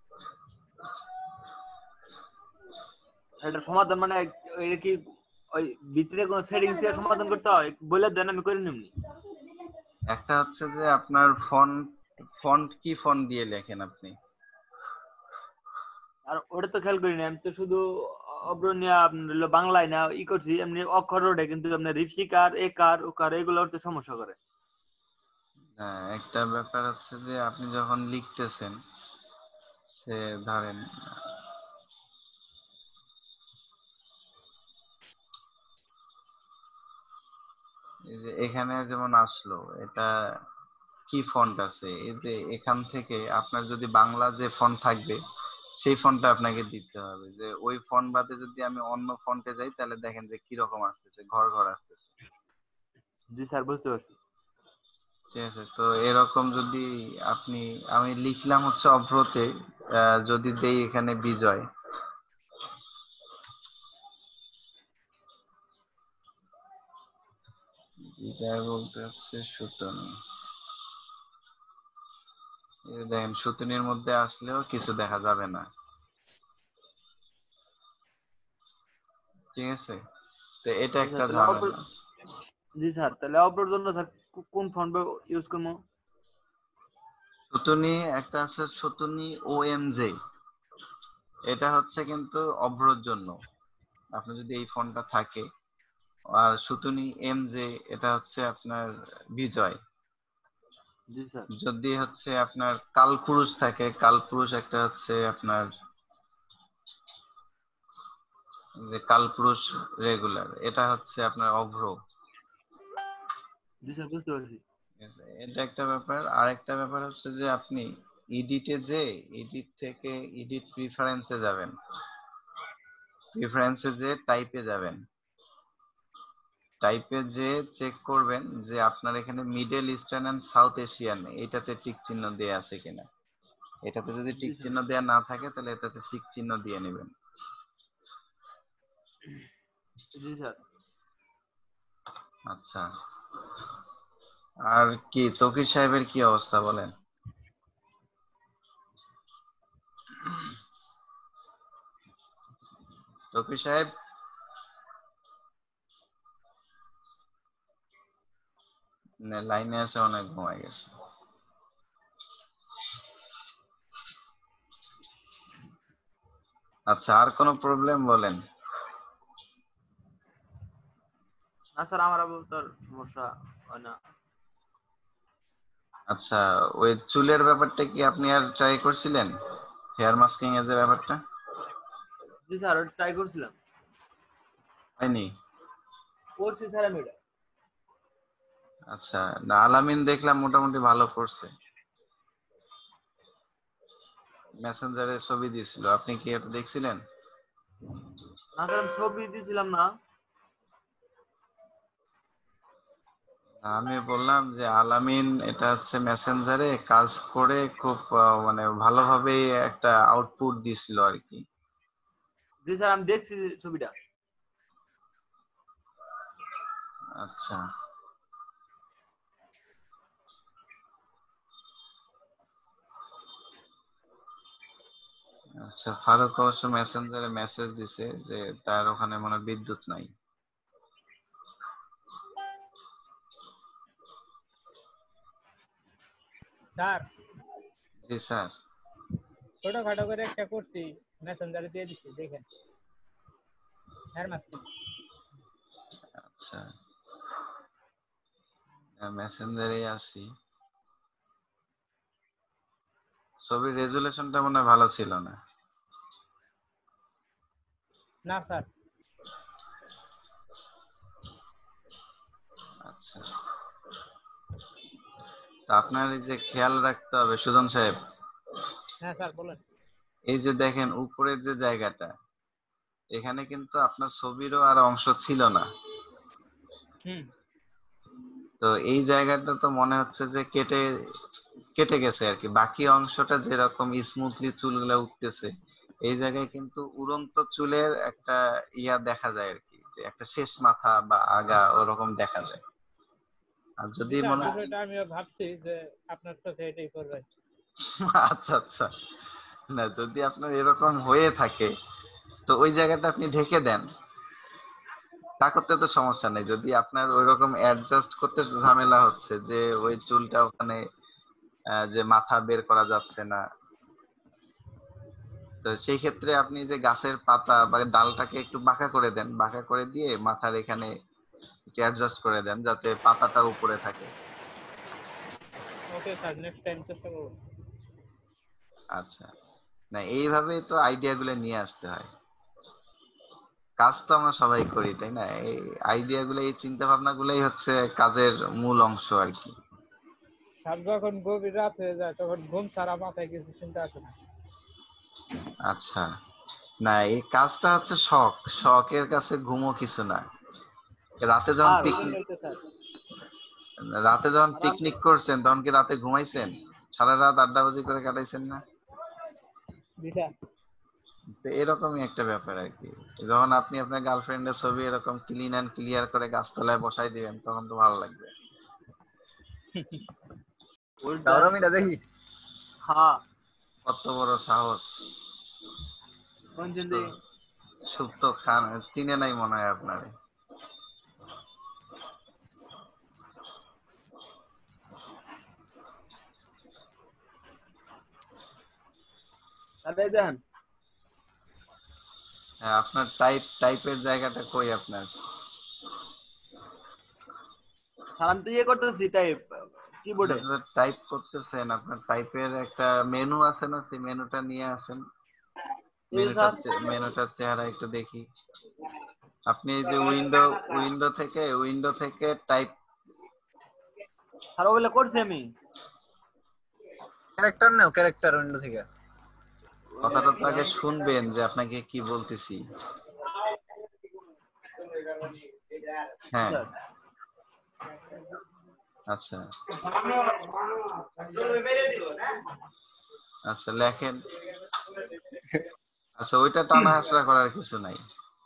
এটা সমাধান মানে এটা কি ওই ভিতরে কোনো সেটিংস দিয়ে সমাধান করতে হয়? বলে দেন আমি করে নিমনি। একটা হচ্ছে যে আপনার ফন্ট কি ফন্ট দিয়ে লেখেন আপনি? আর ওটা তো খেয়াল করি না, আমি তো শুধু অব্র নিয়ে আপনার হলো বাংলায় না ই করছি এমনি অক্ষর ওঠে, কিন্তু আপনার ঋষিকার একার ওকার এগুলো তো সমস্যা করে। হ্যাঁ, একটা ব্যাপার হচ্ছে যে আপনি যখন লিখতেছেন, সে ধরেন এই যে এখানে যেমন আসলো, এটা কি ফন্ট আছে, এই যে এখান থেকে আপনার যদি বাংলা যে ফন্ট থাকবে সেই ফন্টটা আপনাকে দিতে হবে। যে ওই ফন্ট বাদে যদি আমি অন্য ফন্টে যাই তাহলে দেখেন যে কি রকম আসতেছে, ঘর ঘর আসতেছে। জি স্যার, বুঝতে পারছি। ঠিক আছে, তো এরকম যদি আপনি, আমি লিখলাম হচ্ছে অভ্রতে, যদি দেই এখানে বিজয়, বিজয় বলতে হচ্ছে সুতনি, এই যে দেখেন সুতনির মধ্যে আসলেও কিছু দেখা যাবে না। ঠিক আছে, তো এটা জি স্যার, একটা তাহলে অব্র, ঝামেলা। জি স্যার তাহলে অব্রর জন্য স্যার কোন ফন্ট ইউজ করবো? সুতনি একটা আছে, সুতনি OMJ, এটা হচ্ছে কিন্তু অভ্রর জন্য, আপনার যদি এই ফন্টটা থাকে। আর সুতনি MJ, এটা হচ্ছে আপনার বিজয়। জি স্যার। যদি হচ্ছে আপনার কালপুরুষ থাকে, কালপুরুষ একটা হচ্ছে আপনার যে কালপুরুষ রেগুলার, এটা হচ্ছে আপনার অভ্র। জি স্যার, বুঝতে পারছি। ঠিক আছে, এটা একটা ব্যাপার। আর একটা ব্যাপার হচ্ছে যে আপনি এডিটে যে, এডিট থেকে এডিট প্রিফারেন্সে যাবেন, প্রিফারেন্সে যে টাইপে যাবেন, টাইপে যে চেক করবেন যে আপনার এখানে middle eastern and south Asian এটাতে টিক চিহ্ন দেয়া আছে কিনা। এটাতে যদি জি টিক স্যার। চিহ্ন দেয়া না থাকে তাহলে এটাতে টিক চিহ্ন দিয়ে নেবেন। জি স্যার। আচ্ছা, আর কি তকির সাহেবের কি অবস্থা বলেন? তকির সাহেব, লাইনে আসে অনেক ঘুমায় গেছে। আচ্ছা, আর কোনো প্রবলেম বলেন? না স্যার, আমার আবার তোর সমস্যা হয় না। আচ্ছা, ওই চুলের ব্যাপারটা কি আপনি আর ট্রাই করছিলেন, হেয়ার মাস্কিং এর যে ব্যাপারটা? জি স্যার, ওটা ট্রাই করছিলাম। হয়নি? করছি স্যার আমি এটা। আচ্ছা, না আলামিন দেখলাম মোটামুটি ভালো করছে, মেসেঞ্জারে ছবি দিয়েছিল, আপনি কি এটা দেখছিলেন? না স্যার, আমি ছবি দিয়েছিলাম না। আমি বললাম যে আলামিন এটা হচ্ছে মেসেঞ্জারে কাজ করে খুব মানে ভালোভাবে একটা আউটপুট দিছিল আর কি। জি স্যার, আমি দেখছি ছবিটা। আচ্ছা, আচ্ছা, ফারুক অবশ্য মেসেঞ্জারে মেসেজ দিছে যে তার ওখানে মনে হয় বিদ্যুৎ নাই। স্যার জি স্যার। ছোটখাটো করে একটা করছি, মেসেঞ্জারে দিয়ে দিচ্ছি, দেখেন। Hair masking. আচ্ছা, মেসেঞ্জারে আছি। ছবির রেজুলেশনটা মনে হয় ভালো ছিল না। না স্যার। আচ্ছা, তা আপনার এই যে খেয়াল রাখতে হবে সুজন সাহেব, হ্যাঁ স্যার বলেন। এই যে দেখেন উপরের যে জায়গাটা, এখানে কিন্তু আপনার ছবিরও আর অংশ ছিল না। হুম। তো এই জায়গাটা তো মনে হচ্ছে যে কেটে কেটে গেছে আর কি, বাকি অংশটা যেরকম স্মুথলি চুলগুলা উঠতেছে, এই জায়গায় কিন্তু উড়ন্ত চুলের একটা ইয়া দেখা যায় আর কি, যে একটা শেষ মাথা বা আগা ওরকম দেখা যায়। আর যদি না, মনে বিষয়টা আমিও ভাবছি যে আপনার চোখে এটাই করবে। আচ্ছা আচ্ছা, না যদি আপনার এরকম হয়ে থাকে তো ওই জায়গাটা আপনি ঢেকে দেন, তা করতে তো সমস্যা নেই। যদি আপনার ওইরকম অ্যাডজাস্ট করতে ঝামেলা হচ্ছে যে ওই চুলটা ওখানে যে মাথা বের করা যাচ্ছে না, তো সেই ক্ষেত্রে আপনি যে গাছের পাতা বা ডালটাকে একটু বাঁকা করে দেন, বাঁকা করে দিয়ে মাথার এখানে একটু অ্যাডজাস্ট করে দেন যাতে পাতাটা উপরে থাকে। ওকে স্যার, নেক্সট টাইম চেষ্টা করব। আচ্ছা, না এইভাবেই তো আইডিয়া গুলো নিয়ে আসতে হয়। কাজ তো আমরা সবাই করি তাই না, এই আইডিয়া গুলো, এই চিন্তা ভাবনা গুলাই হচ্ছে কাজের মূল অংশ আর কি। স্যার যখন গভীর রাত হয়ে যায় তখন ঘুম ছাড়া মাথায় কিছু চিন্তা আসে না। আচ্ছা, না এই কাজটা হচ্ছে শখ, শখের কাছে ঘুমও কিছু না। রাতে যখন আর এই পিকনিক জন্যই তো স্যার। রাতে যখন আর আমি পিকনিক করছেন তখন কি রাতে ঘুমাইছেন? সারা রাত আড্ডাবাজি করে কাটাইছেন না? দিশা। তো এরকমই একটা ব্যাপার আর কি। যখন আপনি আপনার গার্লফ্রেন্ডের ছবি এরকম ক্লিন অ্যান্ড ক্লিয়ার করে গাছতলায় বসাই দিবেন তখন তো ভালো লাগবে। উল্টা। দেখি হ্যাঁ, কত বড় সাহস! কোন চিন্তা? সুপ্ত খান চিনে নাই মনে হয় আপনারে। তাহলে দেন হ্যাঁ, আপনার টাইপের জায়গাটা কই আপনার? স্যার, আমি তো ইয়ে করতেছি টাইপ কিবোর্ডে। টাইপ করতেছেন, আপনার টাইপের একটা মেনু আছে না, সেই মেনুটা নিয়ে আসেন। এই স্যার, মেনুটার চেহারা একটু দেখি। আপনি এই যে উইন্ডো থেকে টাইপ, স্যার ওগুলো করছি আমি। ক্যারেক্টার নাও, ক্যারেক্টার উইন্ডো থেকে। কথাটা তো আগে শুনবেন যে আপনাকে কি বলতেছি। হ্যাঁ, স্যার আচ্ছা আচ্ছা লেখেন। আচ্ছা, ওইটা টানা হেঁচড়া করার কিছু নাই।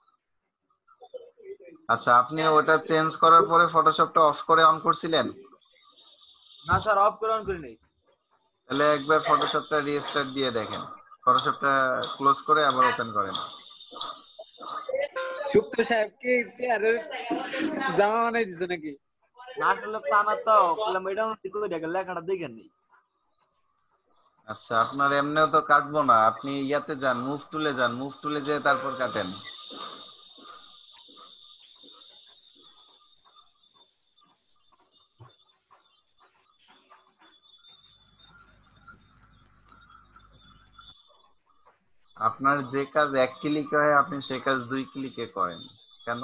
আচ্ছা, আপনি ওটা চেঞ্জ করার পরে ফটোশপটা অফ করে অন করছিলেন? না স্যার, অফ করে অন করি নাই। তাহলে একবার ফটোশপটা রিস্টার্ট দিয়ে দেখেন, ফটোশপটা ক্লোজ করে আবার ওপেন করেন। সুপ্ত সাহেব কি চেয়ারের জামা বানাই দিছে নাকি? না আসলে টানা তো করলাম, এটা ঠিক করে দেখেন, লেখাটা দেখেন নি। আচ্ছা, আপনার এমনিও তো কাটবো না, আপনি ইয়াতে যান, মুভ টুলে যান, মুভ টুলে যেয়ে তারপর কাটেন। আপনার যে কাজ এক ক্লিকে হয় আপনি সে কাজ 2 ক্লিকে করেন কেন?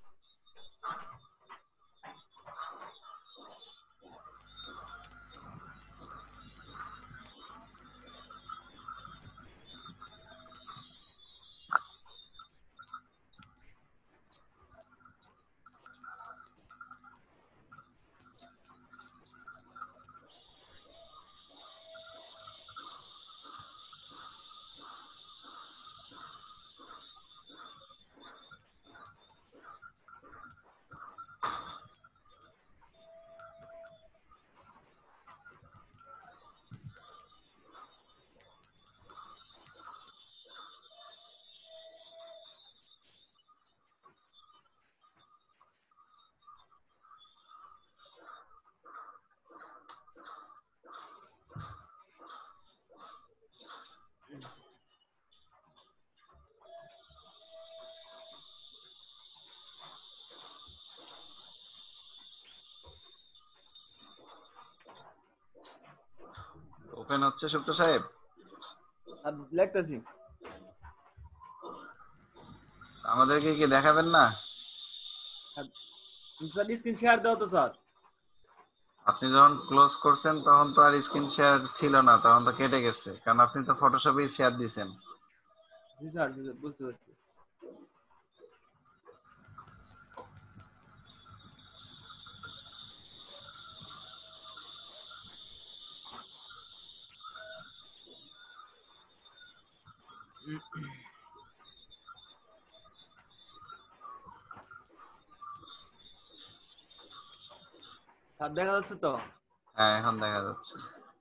ওপেন হচ্ছে সুপ্ত সাহেব? আর লিখতেছি। আমাদেরকে কি দেখাবেন না? স্যার স্ক্রিন শেয়ার দাও তো স্যার। আপনি যখন ক্লোজ করছেন তখন তো আর স্ক্রিন শেয়ার ছিল না, তখন তো কেটে গেছে, কারণ আপনি তো ফটোশপেই শেয়ার দিছেন। জি স্যার, জি স্যার, বুঝতে পারছি। স্যার দেখা যাচ্ছে তো? হ্যাঁ এখন দেখা যাচ্ছে।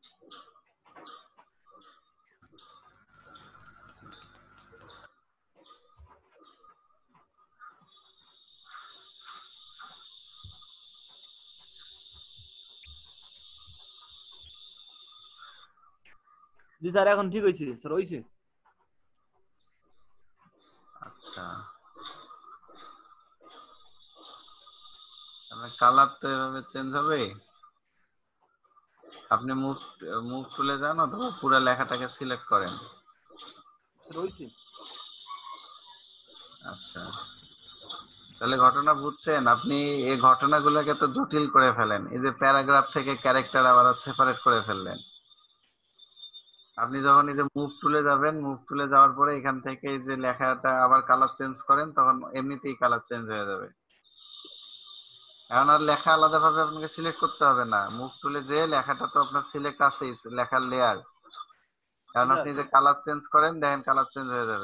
জি স্যার এখন ঠিক হয়েছে স্যার, হয়েছে। আচ্ছা কালার তো এভাবে চেঞ্জ হবে। আপনি মুভ মুভ টুলে যান অথবা পুরো লেখাটাকে সিলেক্ট করেন। স্যার হয়েছে। আচ্ছা তাহলে ঘটনা বুঝছেন আপনি, এই ঘটনাগুলোকে তো জটিল করে ফেলেন। এই যে প্যারাগ্রাফ থেকে ক্যারেক্টার আবার সেপারেট করে ফেললেন। আপনি যখন এই যে মুভ টুলে যাবেন, মুভ টুলে যাওয়ার পরে এখান থেকে এই যে লেখাটা আবার কালার চেঞ্জ করেন, তখন এমনিতেই কালার চেঞ্জ হয়ে যাবে। এখন আর লেখা আলাদাভাবে আপনাকে সিলেক্ট করতে হবে না। মুভ টুলে যে লেখাটা তো আপনার সিলেক্ট আছেই, লেখার লেয়ার। কারণ আপনি যে কালার চেঞ্জ করেন, দেখেন কালার চেঞ্জ হয়ে যাবে।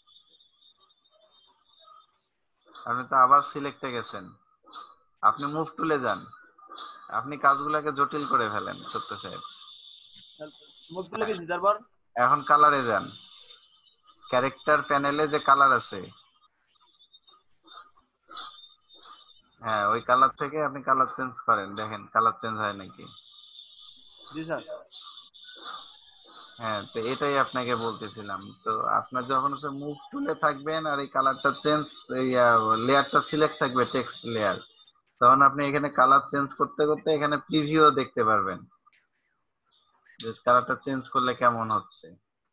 আপনি তো আবার সিলেক্টে গেছেন। আপনি মুভ টুলে যান, আপনি কাজগুলোকে জটিল করে ফেলেন ছোট্ট সাহেব। মুভ তুলে গেছি, তারপর এখন কালারে যান, ক্যারেক্টার প্যানেলে যে কালার আছে, হ্যাঁ ওই কালার থেকে আপনি কালার চেঞ্জ করেন, দেখেন কালার চেঞ্জ হয় নাকি। জি স্যার। হ্যাঁ তো এটাই আপনাকে বলতেছিলাম। তো আপনার যখন হচ্ছে মুভ টুলে থাকবেন আর এই কালারটা চেঞ্জ, লেয়ারটা সিলেক্ট থাকবে টেক্সট লেয়ার, তখন আপনি এখানে কালার চেঞ্জ করতে করতে এখানে প্রিভিউ দেখতে পারবেন যে কালারটা চেঞ্জ করলে কেমন হচ্ছে।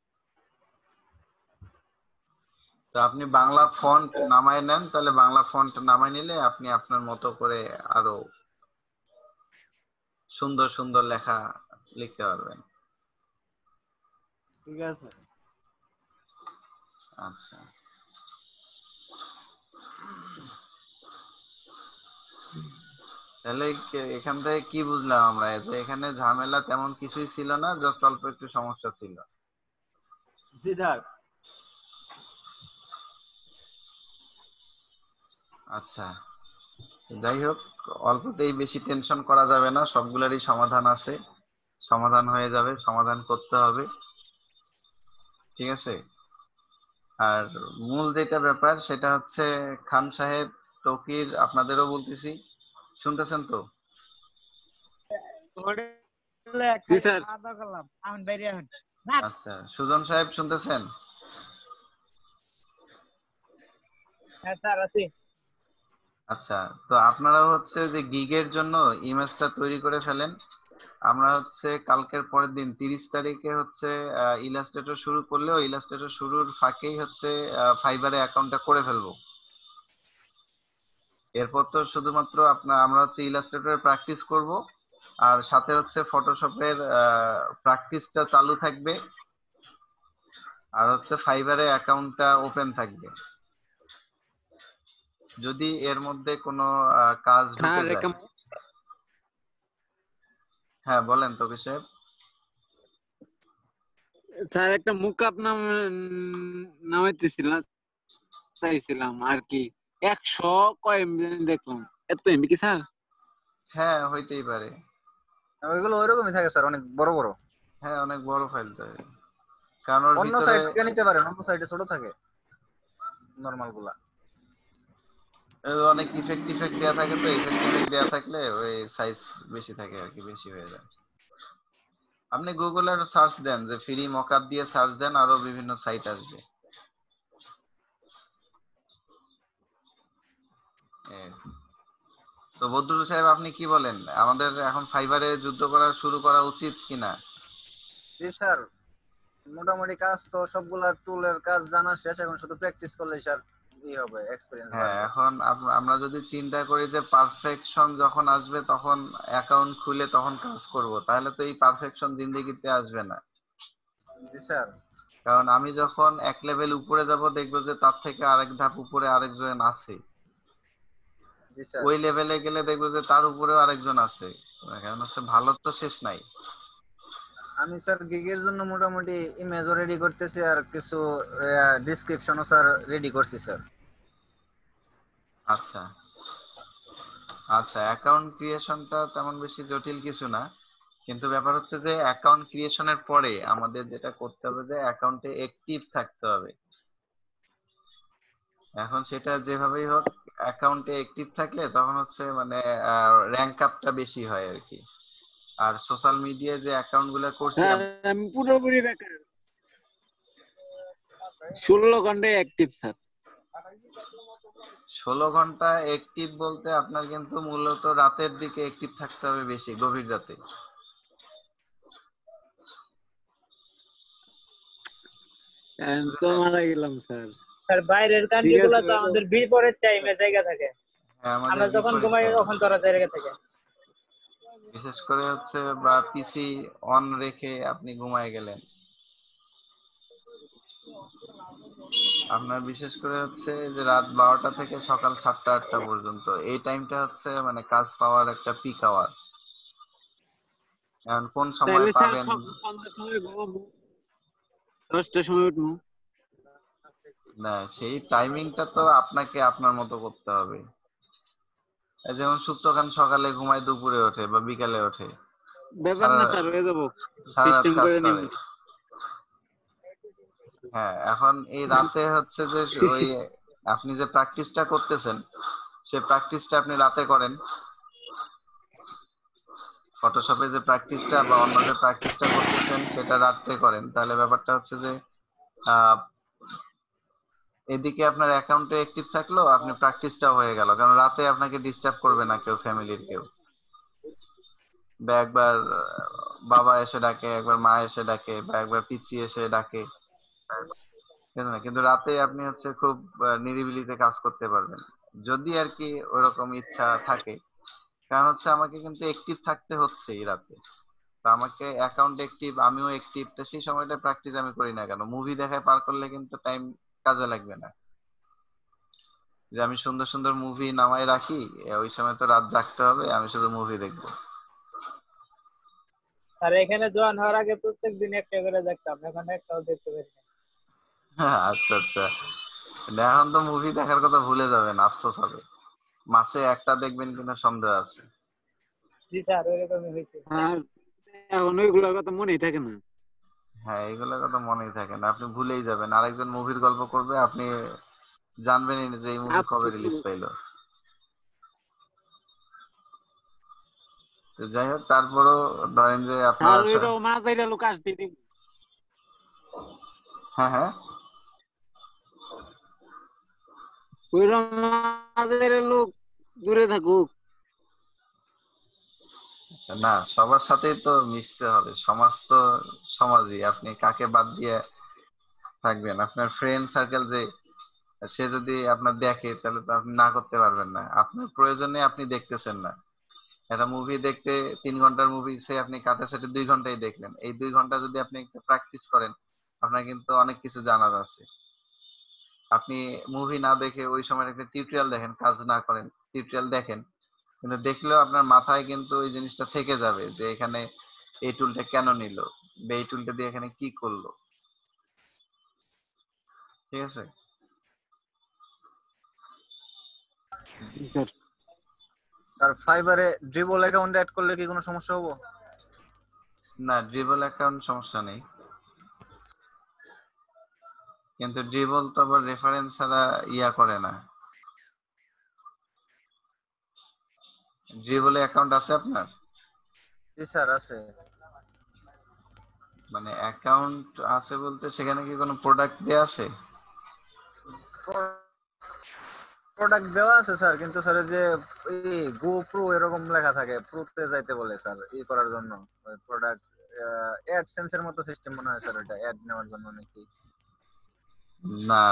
তো আপনি বাংলা ফন্ট নামায় নেন, তাহলে বাংলা ফন্ট নামায় নিলে আপনি আপনার মতো করে আরো সুন্দর সুন্দর লেখা লিখতে পারবেন। ঠিক আছে। আচ্ছা তাহলে এখান থেকে কি বুঝলাম আমরা, যে এখানে ঝামেলা তেমন কিছুই ছিল না, জাস্ট অল্প একটু সমস্যা ছিল। জি স্যার। আচ্ছা যাই হোক, অল্পতেই বেশি টেনশন করা যাবে না, সবগুলারই সমাধান আছে, সমাধান হয়ে যাবে, সমাধান করতে হবে। ঠিক আছে। আর মূল যেটা ব্যাপার সেটা হচ্ছে, খান সাহেব, তৌকির, আপনাদেরও বলতেছি, শুনতেছেন তো? জি স্যার। আচ্ছা সুজন সাহেব শুনতেছেন? হ্যাঁ স্যার আছি। আচ্ছা তো আপনারা হচ্ছে যে গিগের জন্য ইমেজটা তৈরি করে ফেলেন। আমরা হচ্ছে কালকের পরের দিন 30 তারিখে হচ্ছে ইলাস্ট্রেটর শুরু করলেও ইলাস্ট্রেটর শুরুর ফাঁকেই হচ্ছে ফাইবারে অ্যাকাউন্টটা করে ফেলবো। এরপর তো শুধুমাত্র আমরা হচ্ছে ইলাস্ট্রেটরের প্র্যাকটিস করব, আর সাথে হচ্ছে ফটোশপের প্র্যাকটিসটা চালু থাকবে, আর হচ্ছে ফাইবারে অ্যাকাউন্টটা ওপেন থাকবে। যদি এর মধ্যে কোনো কাজ ঢুকে স্যার যায়। হ্যাঁ বলেন তবে সাহেব। স্যার একটা মুকআপ নামাইতেছিলাম, চাইছিলাম আর কি 100 কয় এমবি দেখলাম। এত এমবি কি স্যার? হ্যাঁ হইতেই পারে। ওইগুলো ওইরকমই থাকে স্যার, অনেক বড় বড়। হ্যাঁ অনেক বড় ফাইল থাকে, কারণ ওর অন্য ভিতরে সাইড থেকে নিতে পারেন, অন্য সাইডে ছোট থাকে নরমাল গুলা। অনেক ইফেক্ট ইফেক্ট দেওয়া থাকে, তো ইফেক্ট ইফেক্ট দেওয়া থাকলে ওই সাইজ বেশি থাকে আর কি, বেশি হয়ে যায়। আপনি গুগলের সার্চ দেন, যে ফ্রি মকআপ দিয়ে সার্চ দেন, আরো বিভিন্ন সাইট আসবে। তো বদরুল সাহেব আপনি কি বলেন, আমাদের এখন ফাইবারে যুদ্ধ করা শুরু করা উচিত কিনা? জি স্যার, মোটামুটি কাজ তো সবগুলা টুলের কাজ জানা শেষ, এখন শুধু প্র্যাকটিস করলে স্যার ই হবে, এক্সপেরিয়েন্স হ্যাঁ বাড়বে। এখন আমরা যদি চিন্তা করি যে পারফেকশন যখন আসবে তখন অ্যাকাউন্ট খুলে তখন কাজ করব, তাহলে তো এই পারফেকশন জিন্দেগিতে আসবে না। জি স্যার। কারণ আমি যখন এক লেভেল উপরে যাব, দেখবো যে তার থেকে আরেক ধাপ উপরে আরেকজন আছে। জি স্যার। ওই লেভেলে গেলে দেখবো যে তার উপরেও আরেকজন আছে। কারণ হচ্ছে ভালো তো শেষ নাই। আমি স্যার গিগের জন্য মোটামুটি ইমেজও রেডি করতেছি আর কিছু ডেসক্রিপশনও স্যার রেডি করছি স্যার। আচ্ছা আচ্ছা, অ্যাকাউন্ট ক্রিয়েশনটা তেমন বেশি জটিল কিছু না, কিন্তু ব্যাপার হচ্ছে যে অ্যাকাউন্ট ক্রিয়েশনের পরে আমাদের যেটা করতে হবে যে অ্যাকাউন্টে অ্যাক্টিভ থাকতে হবে। এখন সেটা যেভাবেই হোক অ্যাকাউন্টে অ্যাক্টিভ থাকলে তখন হচ্ছে মানে র্যাঙ্ক আপটা বেশি হয় আর কি। আর সোশ্যাল মিডিয়ায় যে অ্যাকাউন্ট গুলো করছি স্যার আমি পুরোপুরি বেকার, 16 ঘন্টায় অ্যাক্টিভ স্যার। 16 ঘন্টা অ্যাক্টিভ বলতে আপনার কিন্তু মূলত রাতের দিকে অ্যাক্টিভ থাকতে হবে বেশি, গভীর রাতে। আমি তো মারা গেলাম স্যার। স্যার বাইরের ঠিক কান্ট্রি গুলো আছে তো আমাদের বিপরীত টাইমে জায়গা থাকে, হ্যাঁ, আমাদের আমরা যখন বিপরীত ঘুমাই টাইম। তখন তারা জায়গা থাকে। বিশেষ করে হচ্ছে বা পিসি অন রেখে আপনি ঘুমায় গেলেন, আপনার বিশেষ করে হচ্ছে যে রাত 12টা থেকে সকাল 7টা 8টা পর্যন্ত এই টাইমটা হচ্ছে মানে কাজ পাওয়ার একটা পিক আওয়ার। এখন কোন সময় তাহলে স্যার পাবেন? সন্ধ্যার সময় ঘুমাবো, 10টার সময় উঠবো। না, সেই টাইমিংটা তো আপনাকে আপনার মতো করতে হবে। এই যেমন সুপ্ত খান সকালে ঘুমায়, দুপুরে ওঠে বা বিকালে ওঠে, ব্যাপার সারা না স্যার, হয়ে যাবো, সারা রাত সিস্টেম কাজ করে নিব। করে। হ্যাঁ, এখন এই রাতে হচ্ছে যে ওই আপনি যে প্র্যাকটিসটা করতেছেন সে প্র্যাকটিসটা আপনি রাতে করেন, ফটোশপে যে প্র্যাকটিসটা বা অন্য যে প্র্যাকটিসটা করতেছেন সেটা রাতে করেন, তাহলে ব্যাপারটা হচ্ছে যে আহ, এদিকে আপনার অ্যাকাউন্টে অ্যাক্টিভ থাকলো, আপনি প্র্যাকটিসটাও হয়ে গেল, কারণ রাতে আপনাকে ডিস্টার্ব করবে না কেউ, ফ্যামিলির কেউ। বা একবার বাবা এসে ডাকে, একবার মা এসে ডাকে, বা একবার পিচ্চি এসে ডাকে, ঠিক আছে না? কিন্তু রাতে আপনি হচ্ছে খুব নিরিবিলিতে কাজ করতে পারবেন, যদি আর কি ওরকম ইচ্ছা থাকে। কারণ হচ্ছে আমাকে কিন্তু অ্যাক্টিভ থাকতে হচ্ছে এই রাতে, তো আমাকে অ্যাকাউন্ট অ্যাক্টিভ, আমিও অ্যাক্টিভ, তো সেই সময়টা প্র্যাকটিস আমি করি না কেন? মুভি দেখায় পার করলে কিন্তু টাইম কাজে লাগবে না। যে আমি সুন্দর সুন্দর মুভি নামায় রাখি, ওই সময় তো রাত জাগতে হবে, আমি শুধু মুভি দেখবো। আর এখানে জয়েন হওয়ার আগে প্রত্যেক দিন একটা করে দেখতাম, এখন একটাও দেখতে পারি না। আচ্ছা আচ্ছা, না, এখন তো মুভি দেখার কথা ভুলে যাবেন, আফসোস হবে। মাসে একটা দেখবেন কিনা সন্দেহ আছে। জি স্যার, ওইরকমই হয়েছে। আর এখন ওইগুলোর কথা মনেই থাকে না। হ্যাঁ, এগুলোর কথা মনেই থাকে না, আপনি ভুলেই যাবেন। আরেকজন মুভির গল্প করবে, আপনি জানবেনই না যে এই মুভি কবে আফসোস রিলিজ লাগে স্যার। পাইলো। তো যাই হোক, তারপরও ধরেন যে আর আপনারা ওইরকম মাছ আইলা লোক আসতে দিব। হ্যাঁ হ্যাঁ, ওইরকম মাছ আইলা লোক দূরে থাকুক। আচ্ছা, না, সবার সাথেই তো মিশতে হবে, সমাজ তো সমাজই, আপনি কাকে বাদ দিয়ে থাকবেন? আপনার ফ্রেন্ড সার্কেল যে সে যদি আপনার দেখে তাহলে তো আপনি না করতে পারবেন না, আপনার প্রয়োজনে আপনি দেখতেছেন না। একটা মুভি দেখতে 3 ঘন্টার মুভি সে আপনি কাটা সেটে 2 ঘন্টাই দেখলেন, এই 2 ঘন্টা যদি আপনি একটু প্র্যাকটিস করেন, আপনার কিন্তু অনেক কিছু জানার আছে। আপনি মুভি না দেখে ওই সময় একটা টিউটোরিয়াল দেখেন, কাজ না করেন, টিউটোরিয়াল দেখেন, কিন্তু দেখলেও আপনার মাথায় কিন্তু ওই জিনিসটা থেকে যাবে যে এখানে এই টুলটা কেন নিল, বা এই টুলটা দিয়ে এখানে কি করলো, ঠিক আছে? জি স্যার। স্যার ফাইবারে ড্রিবল অ্যাকাউন্ট অ্যাড করলে কি কোনো সমস্যা হবো? না, ড্রিবল অ্যাকাউন্ট সমস্যা নেই, কিন্তু ড্রিবল তো আবার রেফারেন্স ছাড়া ইয়া করে না। ড্রিবলে অ্যাকাউন্ট আছে আপনার? জি স্যার আছে। মানে অ্যাকাউন্ট আছে বলতে সেখানে কি কোনো প্রোডাক্ট দেয়া আছে? প্রোডাক্ট দেওয়া আছে স্যার, কিন্তু স্যার যে এই গো প্রো এরকম লেখা থাকে, প্রোতে যাইতে বলে স্যার করার জন্য। প্রোডাক্ট অ্যাডসেন্স এর মতো সিস্টেম মনে হয় স্যার, এটা অ্যাড নেওয়ার জন্য নাকি। না,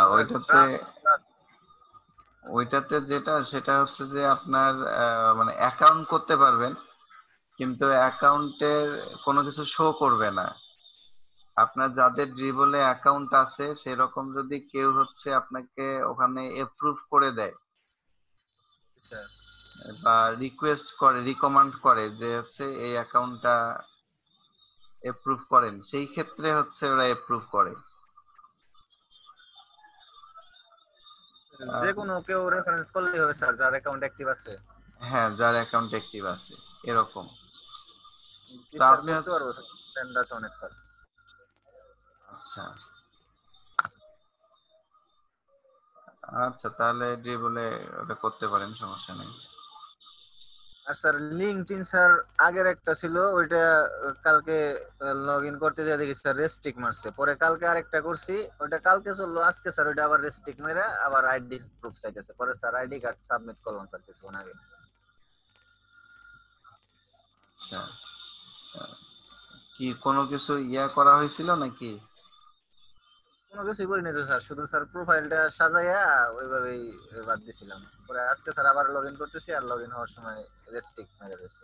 ওইটাতে যেটা সেটা হচ্ছে যে আপনার মানে অ্যাকাউন্ট করতে পারবেন, কিন্তু অ্যাকাউন্টের কোনো কিছু শো করবে না। আপনার যাদের ড্রিবলে অ্যাকাউন্ট আছে সেরকম যদি কেউ হচ্ছে আপনাকে ওখানে এপ্রুভ করে দেয় স্যার বা রিকোয়েস্ট করে, রিকমান্ড করে যে হচ্ছে এই অ্যাকাউন্টটা এপ্রুভ করেন, সেই ক্ষেত্রে হচ্ছে ওরা এপ্রুভ করে। যে কোনো কেউ রেফারেন্স করলেই হবে স্যার, যার অ্যাকাউন্ট অ্যাক্টিভ আছে। হ্যাঁ, যার অ্যাকাউন্ট অ্যাক্টিভ আছে এরকম। জি তো স্যার, আপনি করতে পারবো স্যার, ফ্রেন্ড আছে অনেক স্যার। আচ্ছা আচ্ছা, তাহলে যে বলে ওটা করতে পারেন, সমস্যা নেই। আর স্যার লিঙ্কডইন স্যার আগের একটা ছিল, ওইটা কালকে লগ ইন করতে যেয়ে দেখি স্যার রেস্ট্রিক্ট মারছে, পরে কালকে আরেকটা করছি, ওইটা কালকে চললো, আজকে স্যার ওইটা আবার রেস্ট্রিক্ট মেরে আবার আইডি প্রুফ চাইতেছে, পরে স্যার আইডি কার্ড সাবমিট করলাম স্যার কিছুক্ষণ আগে। আচ্ছা, কি কোনো কিছু করা হয়েছিল নাকি? কোনো কিছুই করিনি তো স্যার, শুধু স্যার প্রোফাইলটা সাজাইয়া ওইভাবেই বাদ দিছিলাম, পরে আজকে স্যার আবার লগ ইন করতেছি, আর লগ ইন হওয়ার সময় রেস্ট্রিক্ট মেরে দিয়েছে।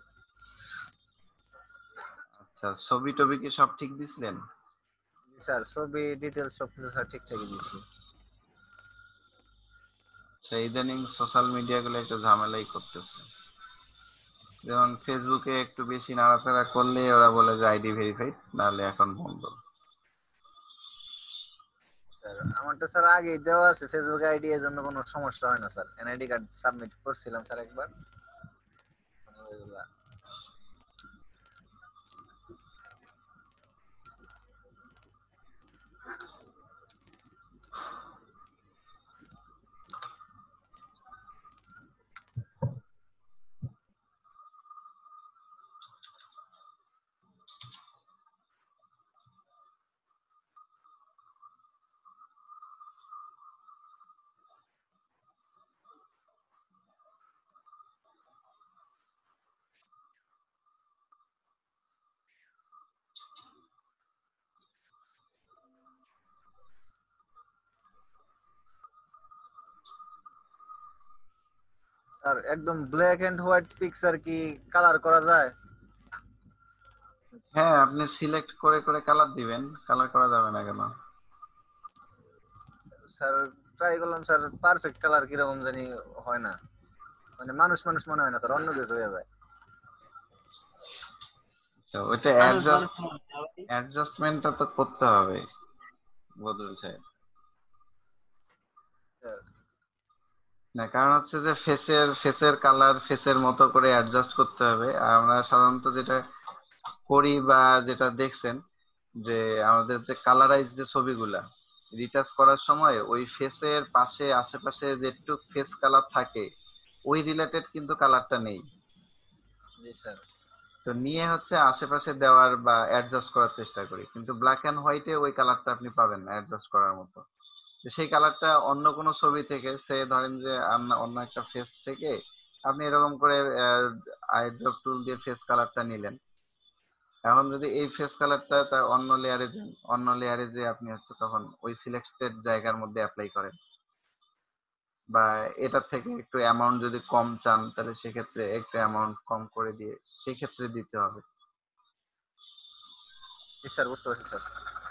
আচ্ছা, ছবি টবি কি সব ঠিক দিছিলেন? জি স্যার, ছবি ডিটেলস সবকিছু স্যার ঠিকঠাকই দিছি। আচ্ছা, ইদানিং সোশ্যাল মিডিয়া গুলো একটু ঝামেলাই করতেছে। যেমন ফেসবুকে একটু বেশি নাড়াচাড়া করলে ওরা বলে যে আইডি ভেরিফাইড, নাহলে এখন বন্ধ। স্যার আমারটা স্যার আগেই দেওয়া আছে ফেসবুক আইডি, এর জন্য কোনো সমস্যা হয় না স্যার, এনআইডি কার্ড সাবমিট করছিলাম স্যার একবার, ওইগুলা। স্যার একদম ব্ল্যাক এন্ড হোয়াইট পিকচার কি কালার করা যায়? হ্যাঁ, আপনি সিলেক্ট করে করে কালার দিবেন, কালার করা যাবে না কেন? স্যার ট্রাই করলাম স্যার, পারফেক্ট কালার কিরকম জানি হয় না, মানে মানুষ মানুষ মনে হয় না স্যার, অন্য কিছু হয়ে যায়। তো ওইটা মানুষ মানুষ মনে হয়। অ্যাডজাস্টমেন্টটা তো করতে হবে বদরুল সাহেব। স্যার, না, কারণ হচ্ছে যে ফেসের কালার ফেসের মতো করে অ্যাডজাস্ট করতে হবে। আমরা সাধারণত যেটা করি বা যেটা দেখছেন, যে আমাদের যে কালারাইজ যে ছবিগুলা রিটাচ করার সময় ওই ফেসের পাশে আশেপাশে যেটুক ফেস কালার থাকে ওই রিলেটেড কিন্তু কালারটা নেই। জি স্যার। তো নিয়ে হচ্ছে আশেপাশে দেওয়ার বা অ্যাডজাস্ট করার চেষ্টা করি, কিন্তু ব্ল্যাক এন্ড হোয়াইটে ওই কালারটা আপনি পাবেন না অ্যাডজাস্ট করার মতো। তো সেই কালারটা অন্য কোনো ছবি থেকে, সে ধরেন যে অন্য একটা ফেস থেকে আপনি এরকম করে আই ড্রপ টুল দিয়ে ফেস কালারটা নিলেন। এখন যদি এই ফেস কালারটা তার অন্য লেয়ারে যান, অন্য লেয়ারে যে আপনি হচ্ছে তখন ওই সিলেক্টেড জায়গার মধ্যে অ্যাপ্লাই করেন, বা এটার থেকে একটু অ্যামাউন্ট যদি কম চান তাহলে সেক্ষেত্রে একটু অ্যামাউন্ট কম করে দিয়ে সেক্ষেত্রে দিতে হবে। জি স্যার, বুঝতে পারছি স্যার।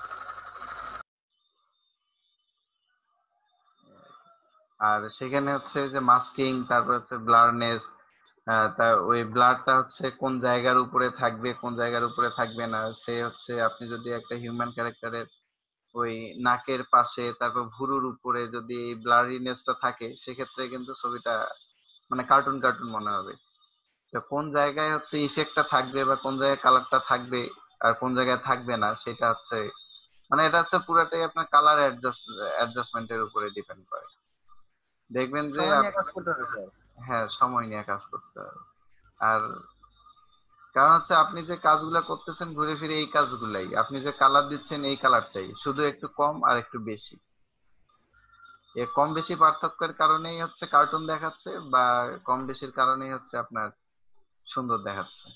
আর সেখানে হচ্ছে যে মাস্কিং, তারপর হচ্ছে ব্লারনেস, তা ওই ব্লারটা হচ্ছে কোন জায়গার উপরে থাকবে কোন জায়গার উপরে থাকবে না, সে হচ্ছে আপনি যদি একটা হিউম্যান ক্যারেক্টারের ওই নাকের পাশে তারপর ভুরুর উপরে যদি এই ব্লারিনেসটা থাকে সেক্ষেত্রে কিন্তু ছবিটা মানে কার্টুন কার্টুন মনে হবে। তো কোন জায়গায় হচ্ছে ইফেক্টটা থাকবে বা কোন জায়গায় কালারটা থাকবে আর কোন জায়গায় থাকবে না, সেটা হচ্ছে মানে এটা হচ্ছে পুরাটাই আপনার কালার অ্যাডজাস্টমেন্টের উপরে ডিপেন্ড করে। দেখবেন যে সময় নিয়ে কাজ করতে হবে স্যার। হ্যাঁ, সময় নিয়ে কাজ করতে হবে। আর কারণ হচ্ছে আপনি যে কাজগুলা করতেছেন ঘুরে ফিরে এই কাজগুলাই, আপনি যে কালার দিচ্ছেন এই কালারটাই, শুধু একটু কম আর একটু বেশি। এ কম বেশি পার্থক্যের কারণেই হচ্ছে কার্টুন দেখাচ্ছে, বা কম বেশির কারণেই হচ্ছে আপনার সুন্দর দেখাচ্ছে।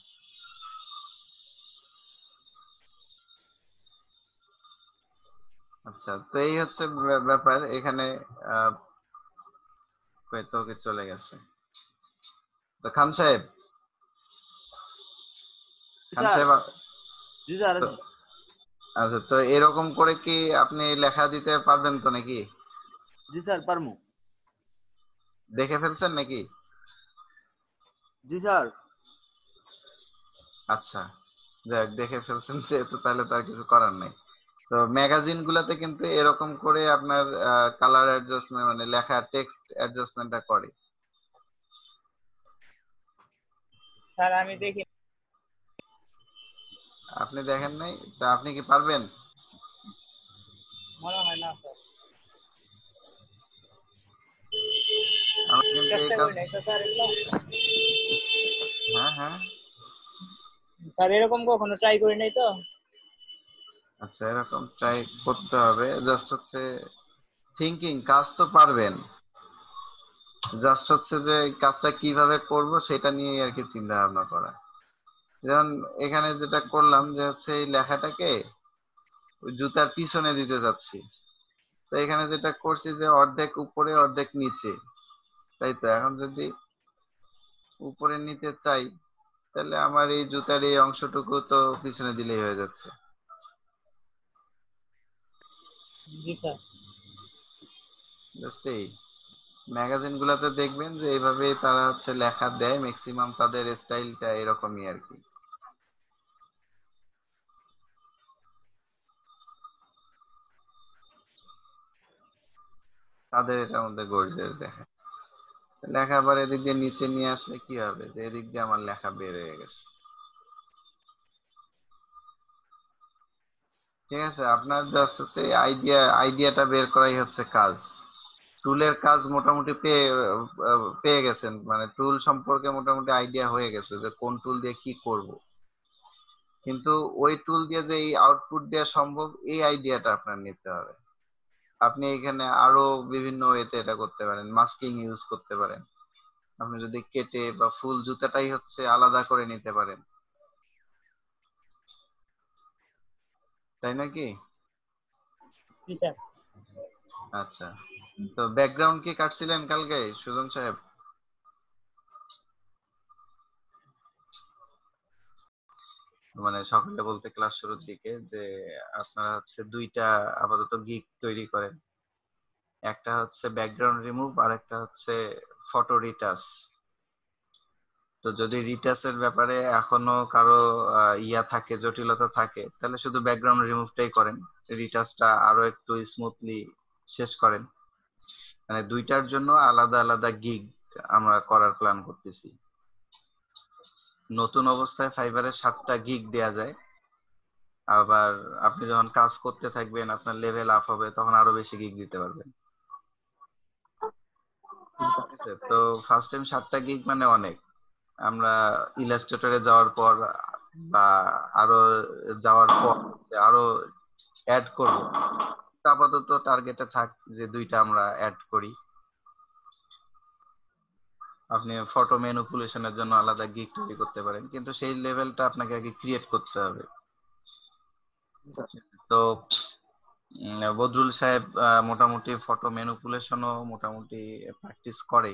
আচ্ছা, তো এই হচ্ছে ব্যাপার এখানে। আহ কই তো ওকে চলে গেছে। তো খান সাহেব, খান স্যার সাহেব জি স্যার তো আছি। আচ্ছা, তো এরকম করে কি আপনি লেখা দিতে পারবেন তো নাকি? জি স্যার পারমু। দেখে ফেলছেন নাকি? জি স্যার। আচ্ছা, যাক, দেখে ফেলছেন যেহেতু তাহলে তার কিছু করার নাই। তো ম্যাগাজিন গুলাতে কিন্তু এরকম করে আপনার কালার অ্যাডজাস্টমেন্ট মানে লেখা টেক্সট অ্যাডজাস্টমেন্টটা করে। স্যার আমি দেখি। আপনি দেখেন নাই? তা আপনি কি পারবেন? মনে হয় না স্যার, আমরা কিন্তু এই চেষ্টা কাজ, করি নাই তো স্যার এগুলো। হ্যাঁ হ্যাঁ, স্যার এরকম কখনো ট্রাই করি নাই তো। আচ্ছা এরকম ট্রাই করতে হবে। জাস্ট হচ্ছে থিঙ্কিং, কাজ তো পারবেন, জাস্ট হচ্ছে যে এই কাজটা কিভাবে করব সেটা নিয়ে আর কি চিন্তা ভাবনা করা। যেমন এখানে যেটা করলাম যে হচ্ছে এই লেখাটাকে ওই জুতার পিছনে দিতে যাচ্ছি, তো এখানে যেটা করছি যে অর্ধেক উপরে অর্ধেক নিচে, তাই তো। এখন যদি উপরে নিতে চাই তাহলে আমার এই জুতার এই অংশটুকু তো পিছনে দিলেই হয়ে যাচ্ছে। জি স্যার। জাস্ট এই ম্যাগাজিন গুলাতে দেখবেন যে এইভাবে তারা হচ্ছে লেখা দেয়, ম্যাক্সিমাম তাদের স্টাইলটা এরকমই আর কি। তাদের এটার মধ্যে গর্জিয়াস দেখে লেখা, আবার এদিক দিয়ে নিচে নিয়ে আসলে কি হবে যে এদিক দিয়ে আমার লেখা বের হয়ে গেছে। ঠিক আছে, আপনার জাস্ট হচ্ছে আইডিয়াটা বের করাই হচ্ছে কাজ। টুলের কাজ মোটামুটি পেয়ে গেছেন, মানে টুল সম্পর্কে মোটামুটি আইডিয়া হয়ে গেছে যে কোন টুল দিয়ে কি করব। কিন্তু ওই টুল দিয়ে যে এই আউটপুট দেওয়া সম্ভব এই আইডিয়াটা আপনার নিতে হবে। আপনি এখানে আরো বিভিন্ন ওয়েতে এটা করতে পারেন, মাস্কিং ইউজ করতে পারেন। আপনি যদি কেটে বা ফুল জুতাটাই হচ্ছে আলাদা করে নিতে পারেন, তাই নাকি? জি স্যার। আচ্ছা, তো ব্যাকগ্রাউন্ড কি কাটছিলেন কালকে সুজন সাহেব? মানে সকালে বলতে ক্লাস শুরুর দিকে যে আপনারা হচ্ছে দুইটা আপাতত গিগ তৈরি করেন, একটা হচ্ছে ব্যাকগ্রাউন্ড রিমুভ আর একটা হচ্ছে ফটো রিটাচ। তো যদি রিটাচের ব্যাপারে এখনো কারো ইয়া থাকে, জটিলতা থাকে, তাহলে শুধু ব্যাকগ্রাউন্ড রিমুভটাই করেন, রিটাচটা আরো একটু স্মুথলি শেষ করেন। মানে দুইটার জন্য আলাদা আলাদা গিগ আমরা করার প্ল্যান করতেছি। নতুন অবস্থায় ফাইবারে 7টা গিগ দেয়া যায়, আবার আপনি যখন কাজ করতে থাকবেন আপনার লেভেল আপ হবে তখন আরো বেশি গিগ দিতে পারবেন। ঠিক আছে, তো ফার্স্ট টাইম 7টা গিগ মানে অনেক। আমরা ইলাস্ট্রেটরে যাওয়ার পর বা আরো যাওয়ার পর আরো অ্যাড করব। আপাতত টার্গেটে থাক যে দুইটা আমরা অ্যাড করি। আপনি ফটো ম্যানিপুলেশনের জন্য আলাদা গিগ তৈরি করতে পারেন, কিন্তু সেই লেভেলটা আপনাকে আগে ক্রিয়েট করতে হবে। তো বদরুল সাহেব মোটামুটি ফটো ম্যানিপুলেশনও মোটামুটি প্র্যাকটিস করে।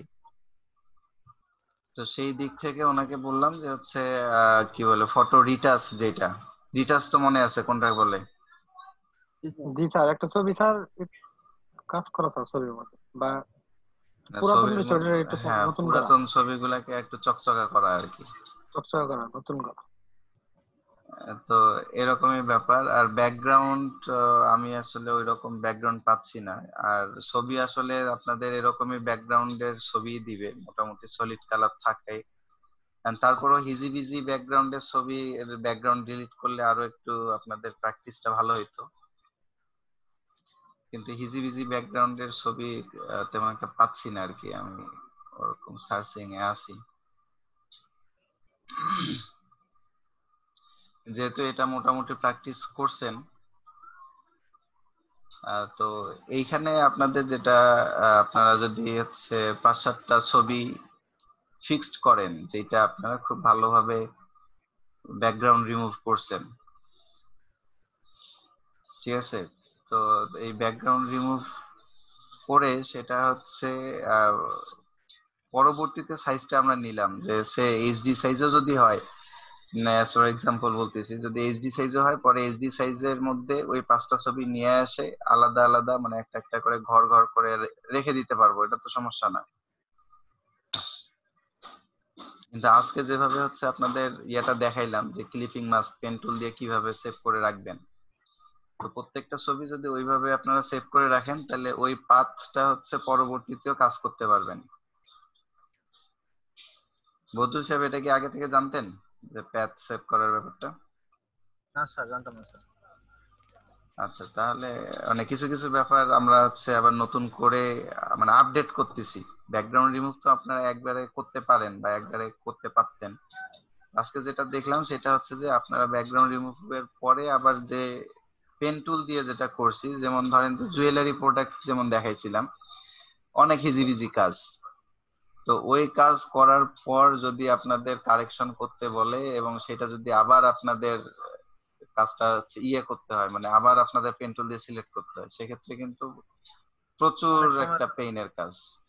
তো সেই দিক থেকে ওনাকে বললাম যে হচ্ছে কি বলে ফটো রিটাচ, যেটা রিটাচ তো মনে আছে কোনটা বলে? জি স্যার, একটা ছবি স্যার কাজ করা স্যার ছবির মধ্যে, বা পুরাতন ছবির বিষয়টা একটু হ্যাঁ, নতুন করা, পুরাতন ছবিগুলাকে একটু চকচকা করা আর কি। চকচকা করা, নতুন করা। তো এরকমই ব্যাপার। আর ব্যাকগ্রাউন্ড আমি আসলে ওই রকম ব্যাকগ্রাউন্ড পাচ্ছি না। আর ছবি আসলে আপনাদের এরকমই ব্যাকগ্রাউন্ডের ছবি দিবে, মোটামুটি সলিড কালার থাকে। And তারপরও হিজিবিজি ব্যাকগ্রাউন্ডের ছবি ব্যাকগ্রাউন্ড ডিলিট করলে আরো একটু আপনাদের প্র্যাকটিসটা ভালো হইতো। কিন্তু হিজিবিজি ব্যাকগ্রাউন্ডের ছবি তেমন একটা পাচ্ছি না আর কি, আমি ওরকম সার্চিং এ আছি। যেহেতু এটা মোটামুটি প্র্যাকটিস করছেন, তো এইখানে আপনাদের যেটা আপনারা যদি হচ্ছে 5-7টা ছবি ফিক্সড করেন যেটা আপনারা খুব ভালোভাবে ব্যাকগ্রাউন্ড রিমুভ করছেন, ঠিক আছে। তো এই ব্যাকগ্রাউন্ড রিমুভ করে সেটা হচ্ছে আহ, পরবর্তীতে সাইজটা আমরা নিলাম যে সে এইচডি সাইজও যদি হয়, ফর এক্সাম্পল বলতেছি, যদি এইচডি সাইজও হয় পরে এইচডি সাইজের মধ্যে ওই 5টা ছবি নিয়ে আসে আলাদা আলাদা, মানে একটা একটা করে ঘর ঘর করে রেখে দিতে পারবো, এটা তো সমস্যা না। কিন্তু আজকে যেভাবে হচ্ছে আপনাদের ইয়েটা দেখাইলাম যে ক্লিপিং মাস্ক পেন টুল দিয়ে কিভাবে সেভ করে রাখবেন, তো প্রত্যেকটা ছবি যদি ওইভাবে আপনারা সেভ করে রাখেন তাহলে ওই পাথটা হচ্ছে পরবর্তীতেও কাজ করতে পারবেন। বদরুল সাহেব, এটা কি আগে থেকে জানতেন যে প্যাথ সেভ করার ব্যাপারটা? না স্যার, জানতাম না স্যার। আচ্ছা, তাহলে মানে কিছু কিছু ব্যাপার আমরা হচ্ছে আবার নতুন করে মানে আপডেট করতেছি। ব্যাকগ্রাউন্ড রিমুভ তো আপনারা একবারে করতে পারেন বা একবারে করতে পারতেন। আজকে যেটা দেখলাম সেটা হচ্ছে যে আপনারা ব্যাকগ্রাউন্ড রিমুভের পরে আবার যে পেন টুল দিয়ে যেটা করছি, যেমন ধরেন যে জুয়েলারি প্রোডাক্ট যেমন দেখাইছিলাম, অনেক হিজিবিজি কাজ। তো ওই কাজ করার পর যদি আপনাদের কারেকশন করতে বলে এবং সেটা যদি আবার আপনাদের কাজটা হচ্ছে ইয়ে করতে হয়, মানে আবার আপনাদের পেন টুল দিয়ে সিলেক্ট করতে হয়, সেক্ষেত্রে কিন্তু প্রচুর অনেক সময় একটা পেইনের কাজ।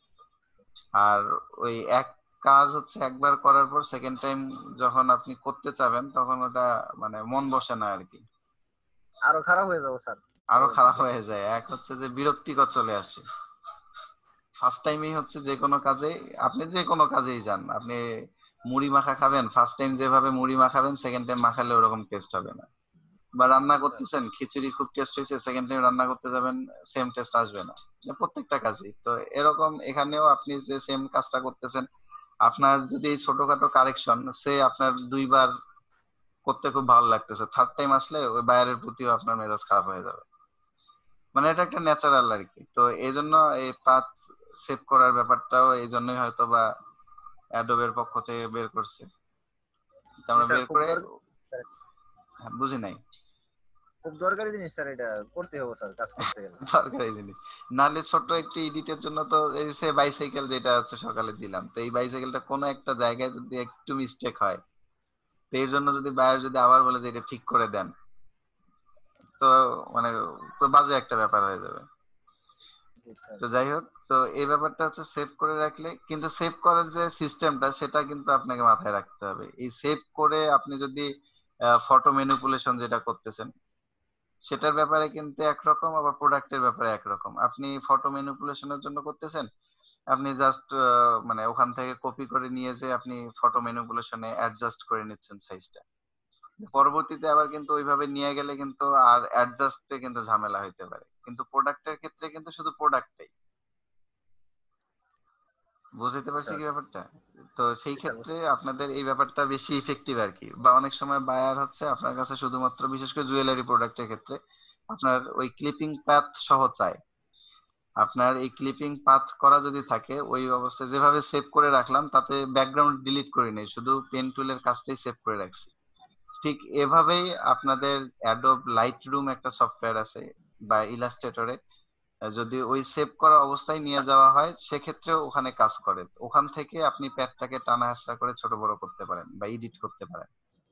আর ওই এক কাজ হচ্ছে একবার করার পর সেকেন্ড টাইম যখন আপনি করতে চাবেন তখন ওটা মানে মন বসে না আর কি, আরো খারাপ হয়ে যাবো স্যার আরো খারাপ পরবর্তীতে। হয়ে যায়। এক হচ্ছে যে বিরক্তিকর চলে আসে। ফার্স্ট টাইমেই হচ্ছে যে কোনো কাজে, আপনি যে কোনো কাজেই যান, আপনি মুড়ি মাখা খাবেন, ফার্স্ট টাইম যেভাবে মুড়ি মাখাবেন সেকেন্ড টাইম মাখালে ওরকম টেস্ট হবে না। বা রান্না স্যার করতেছেন, খিচুড়ি খুব টেস্ট হয়েছে, সেকেন্ড টাইম রান্না করতে যাবেন সেম টেস্ট আসবে না। প্রত্যেকটা কাজেই তো এরকম, এখানেও আপনি যে সেম কাজটা করতেছেন, আপনার যদি এই ছোটখাটো কারেকশন সে আপনার দুইবার করতে খুব ভালো লাগতেছে, থার্ড টাইম আসলে ওই বায়ারের প্রতিও আপনার মেজাজ খারাপ হয়ে যাবে। মানে এটা একটা ন্যাচারাল আর কি। তো এই জন্য এই পাথ সেভ করার ব্যাপারটাও এই জন্যই হয়তো বা অ্যাডোবের পক্ষ থেকে বের করছে। তো জি আমরা স্যার, বের খুব করে, দরকার স্যার, হ্যাঁ, বুঝি নাই। খুব দরকারি জিনিস স্যার, এটা করতে হবে স্যার কাজ করতে গেলে। দরকারি জিনিস। নাহলে ছোট্ট একটু এডিটের জন্য তো এই সে বাইসাইকেল যেটা হচ্ছে সকালে দিলাম, তো এই বাইসাইকেলটা কোনো একটা জায়গায় যদি একটু মিস্টেক হয়, তো এর জন্য যদি বায়ার যদি আবার বলে যে এটা ঠিক করে দেন, তো মানে পুরো বাজে একটা ব্যাপার হয়ে যাবে। জি স্যার। তো যাই হোক, তো এই ব্যাপারটা হচ্ছে সেভ করে রাখলে কিন্তু সেভ করার যে সিস্টেমটা সেটা কিন্তু আপনাকে মাথায় রাখতে হবে। এই সেভ করে আপনি যদি ফটো ম্যানিপুলেশন যেটা করতেছেন সেটার ব্যাপারে কিন্তু একরকম, আবার প্রোডাক্টের ব্যাপারে একরকম। আপনি ফটো ম্যানিপুলেশনের জন্য করতেছেন, আপনি জাস্ট মানে ওখান থেকে কপি করে নিয়ে যে আপনি ফটো ম্যানিপুলেশনে অ্যাডজাস্ট করে নিচ্ছেন সাইজটা, পরবর্তীতে আবার কিন্তু ওইভাবে নিয়ে গেলে কিন্তু আর অ্যাডজাস্টে কিন্তু ঝামেলা হইতে পারে। কিন্তু প্রোডাক্টের ক্ষেত্রে কিন্তু শুধু প্রোডাক্টটাই, বুঝতে পারছি স্যার কি ব্যাপারটা? তো সেই জি স্যার, ক্ষেত্রে বুঝতে আপনাদের এই ব্যাপারটা বেশি ইফেক্টিভ আর কি। বা অনেক সময় বায়ার হচ্ছে আপনার কাছে শুধুমাত্র, বিশেষ করে জুয়েলারি প্রোডাক্টের ক্ষেত্রে, আপনার ওই ক্লিপিং পাথ সহ চায়। আপনার এই ক্লিপিং পাথ করা যদি থাকে ওই অবস্থায় যেভাবে সেভ করে রাখলাম তাতে ব্যাকগ্রাউন্ড ডিলিট করি নাই, শুধু পেন টুলের কাজটাই সেভ করে রাখছি। ঠিক এভাবেই আপনাদের অ্যাডোব লাইট রুম একটা সফটওয়্যার আছে বা ইলাস্ট্রেটরে, যদি ওই সেভ করা অবস্থায় নিয়ে যাওয়া হয় সেক্ষেত্রেও ওখানে কাজ করে। ওখান থেকে আপনি প্যাডটাকে টানা হেঁচড়া করে ছোট বড় করতে পারেন বা এডিট করতে পারেন।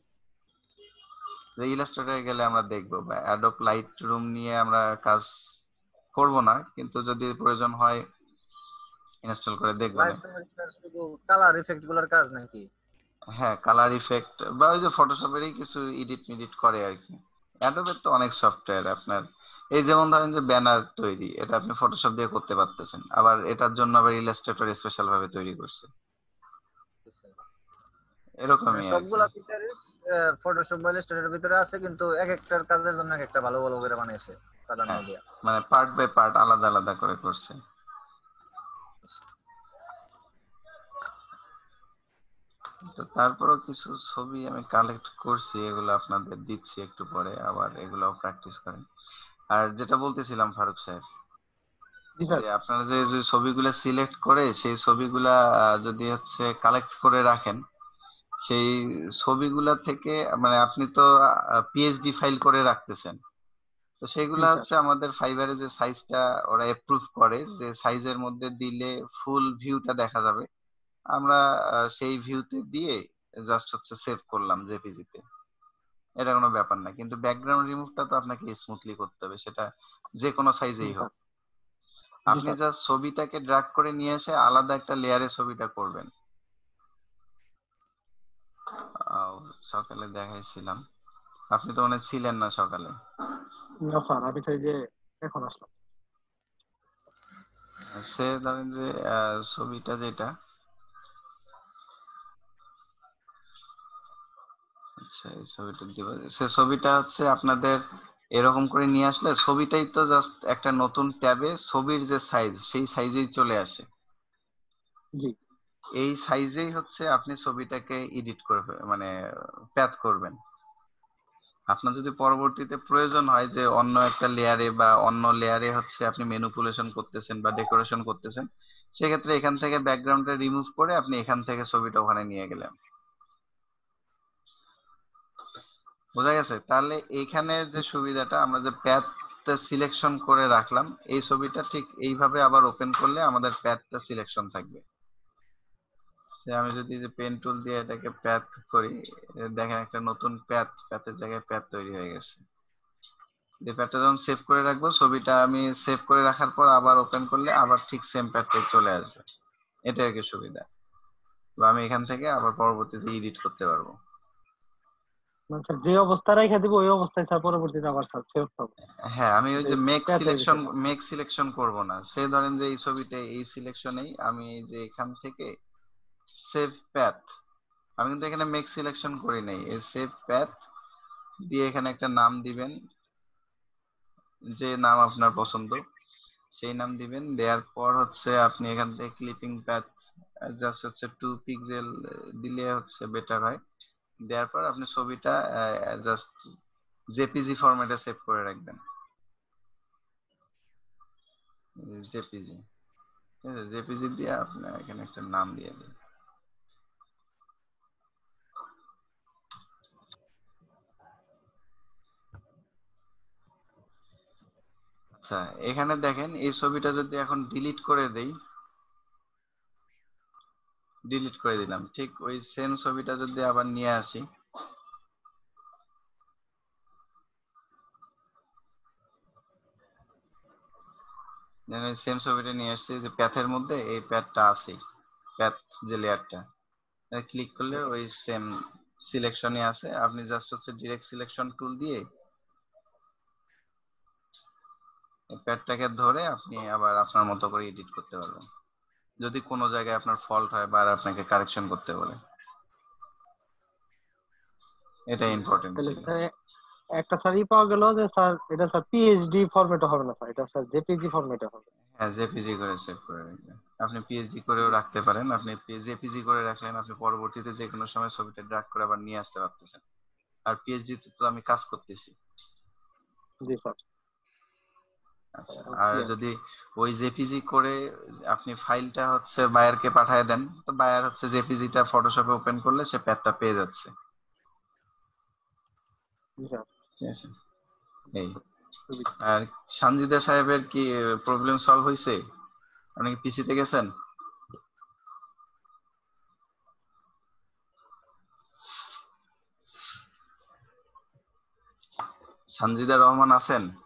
যে ইলাস্ট্রেটরে গেলে আমরা দেখবো, বা অ্যাডোব লাইট রুম নিয়ে আমরা কাজ করব না, কিন্তু যদি প্রয়োজন হয় ইনস্টল করে দেখবো না। লাইভ স্যার, শুধু কালার ইফেক্ট গুলার কাজ নাকি? হ্যাঁ, কালার ইফেক্ট বা ওই যে ফটোশপেরই কিছু এডিট মিডিট করে আর কি। অ্যাডোবের তো অনেক সফটওয়্যার আপনার, এই যেমন ধরেন যে ব্যানার তৈরি, এটা আপনি ফটোশপ দিয়ে করতে পারতেছেন, আবার এটার জন্য আবার ইলাস্ট্রেটর স্পেশাল ভাবে তৈরি করছে, জি স্যার। মানে এরকমই আর কি। সবগুলা ফিচারস ফটোশপ বা ইলাস্ট্রেটরের ভিতরে আছে, কিন্তু এক একটার কাজের জন্য এক একটা ভালো ভালো করে বানিয়েছে প্রাধান্য হ্যাঁ, দিয়া। মানে পার্ট বাই পার্ট আলাদা আলাদা করে করছে। তো তারপরও কিছু ছবি আমি কালেক্ট করছি, এগুলো আপনাদের দিচ্ছি একটু পরে, আবার এগুলাও প্র্যাকটিস করেন। আর যেটা বলতেছিলাম ফারুক সাহেব, জি স্যার। যে আপনারা যে যে ছবিগুলা সিলেক্ট করে সেই ছবিগুলা যদি হচ্ছে কালেক্ট করে রাখেন, সেই ছবিগুলা থেকে মানে আপনি তো পিএইচডি ফাইল করে রাখতেছেন, তো জি সেগুলা স্যার। হচ্ছে আমাদের ফাইবারে যে সাইজটা ওরা অ্যাপ্রুভ করে যে সাইজের মধ্যে দিলে ফুল ভিউটা দেখা যাবে, আমরা সেই ভিউতে দিয়ে জাস্ট হচ্ছে সেভ করলাম জেপিজি তে। এটা কোনো ব্যাপার না, কিন্তু ব্যাকগ্রাউন্ড রিমুভটা তো আপনাকে স্মুথলি করতে হবে, সেটা যে কোনো জি সাইজেই হোক। স্যার। জি আপনি স্যার। জাস্ট ছবিটাকে ড্র্যাগ করে নিয়ে এসে আলাদা একটা লেয়ারে ছবিটা করবেন। সকালে দেখাইছিলাম, আপনি তো মনে হয় ছিলেন না সকালে। না স্যার, আমি চাই যে এখন আসলাম। সে ধরেন যে ছবিটা যেটা আচ্ছা এই ছবিটা দিব, সে ছবিটা হচ্ছে আপনাদের এরকম করে নিয়ে আসলে ছবিটাই তো জাস্ট একটা নতুন ট্যাবে ছবির যে সাইজ সেই সাইজেই চলে আসে। জি এই সাইজেই হচ্ছে আপনি ছবিটাকে এডিট করবে মানে প্যাথ করবেন। আপনার যদি পরবর্তীতে প্রয়োজন হয় যে অন্য একটা লেয়ারে বা অন্য লেয়ারে হচ্ছে আপনি ম্যানিপুলেশন করতেছেন বা ডেকোরেশন করতেছেন, সেক্ষেত্রে এখান থেকে ব্যাকগ্রাউন্ডটা রিমুভ করে আপনি এখান থেকে ছবিটা ওখানে নিয়ে গেলেন। বোঝা গেছে? তাহলে এইখানে যে সুবিধাটা আমরা যে প্যাথটা সিলেকশন করে রাখলাম, এই ছবিটা ঠিক এইভাবে আবার ওপেন করলে আমাদের প্যাথটা সিলেকশন থাকবে। যে আমি যদি যে পেন টুল দিয়ে এটাকে প্যাথ করি, দেখেন একটা নতুন প্যাথের জায়গায় প্যাথ তৈরি হয়ে গেছে। যে প্যাথটা যখন সেভ করে রাখবো, ছবিটা আমি সেভ করে রাখার পর আবার ওপেন করলে আবার ঠিক সেম প্যাথটাই চলে আসবে। এটা আর কি সুবিধা। বা আমি এখান থেকে আবার পরবর্তীতে এডিট করতে পারবো। মানে স্যার যে অবস্থায় রেখে দিব ওই অবস্থায় স্যার পরবর্তীতে আবার স্যার ফেরত পাবো হ্যাঁ, আমি ওই যে প্যাথের ভিতরে। মেক সিলেকশন করব না। সে ধরেন যে এই ছবিতে এই সিলেকশনেই আমি এই যে এখান থেকে সেভ প্যাথ, আমি কিন্তু এখানে মেক সিলেকশন করি নাই, এই সেভ প্যাথ দিয়ে এখানে একটা নাম দিবেন, যে নাম আপনার পছন্দ সেই নাম দিবেন। দেওয়ার পর হচ্ছে আপনি এখান থেকে ক্লিপিং প্যাথ জাস্ট হচ্ছে 2 পিক্সেল দিলে হচ্ছে বেটার হয়। দেওয়ার পর আপনি ছবিটা জাস্ট জেপিজি ফরম্যাটে সেভ করে রাখবেন। জেপিজি, ঠিক আছে? জেপিজি দিয়ে আপনি এখানে একটা নাম দিয়ে দিন। আচ্ছা, এখানে দেখেন এই ছবিটা যদি এখন ডিলিট করে দেই, ডিলিট করে দিলাম, ঠিক ওই সেম ছবিটা যদি আবার নিয়ে আসি, সেম ছবিটা নিয়ে আসছি যে প্যাথের মধ্যে এই প্যাথটা আছে, প্যাথ যে লেয়ারটা ক্লিক করলে ওই সেম সিলেকশনই আছে। আপনি জাস্ট হচ্ছে ডিরেক্ট সিলেকশন টুল দিয়ে এই প্যাথটাকে ধরে আপনি আবার আপনার মতো করে এডিট করতে পারবেন, যদি কোনো জায়গায় আপনার ফল্ট হয় বা আপনাকে কারেকশন করতে বলে। এটা ইম্পর্টেন্ট তাহলে ছিল। স্যার একটা স্যার পাওয়া গেল যে স্যার এটা স্যার পিএইচডি ফরম্যাটে হবে না স্যার, এটা স্যার জেপিজি ফরম্যাটে হবে। হ্যাঁ, জেপিজি করে সেভ করে রাখবেন। আপনি পিএইচডি করেও রাখতে পারেন, আপনি জেপিজি করে রাখলেন, আপনি পরবর্তীতে যে কোনো সময় ছবিটা ড্র্যাগ করে আবার নিয়ে আসতে পারতেছেন। আর পিএইচডি তে তো আমি কাজ করতেছি। জি স্যার। আচ্ছা, আর যদি ওই জেপিজি করে আপনি ফাইলটা হচ্ছে বায়ারকে পাঠিয়ে দেন, তো বায়ার হচ্ছে জেপিজিটা ফটোশপে ওপেন করলে সে প্যাথটা পেয়ে যাচ্ছে। জি স্যার। ঠিক আছে, এই। আর সানজিদা সাহেবের কি প্রবলেম সলভ হয়েছে? আপনি কি পিসিতে গেছেন? সানজিদা রহমান আছেন?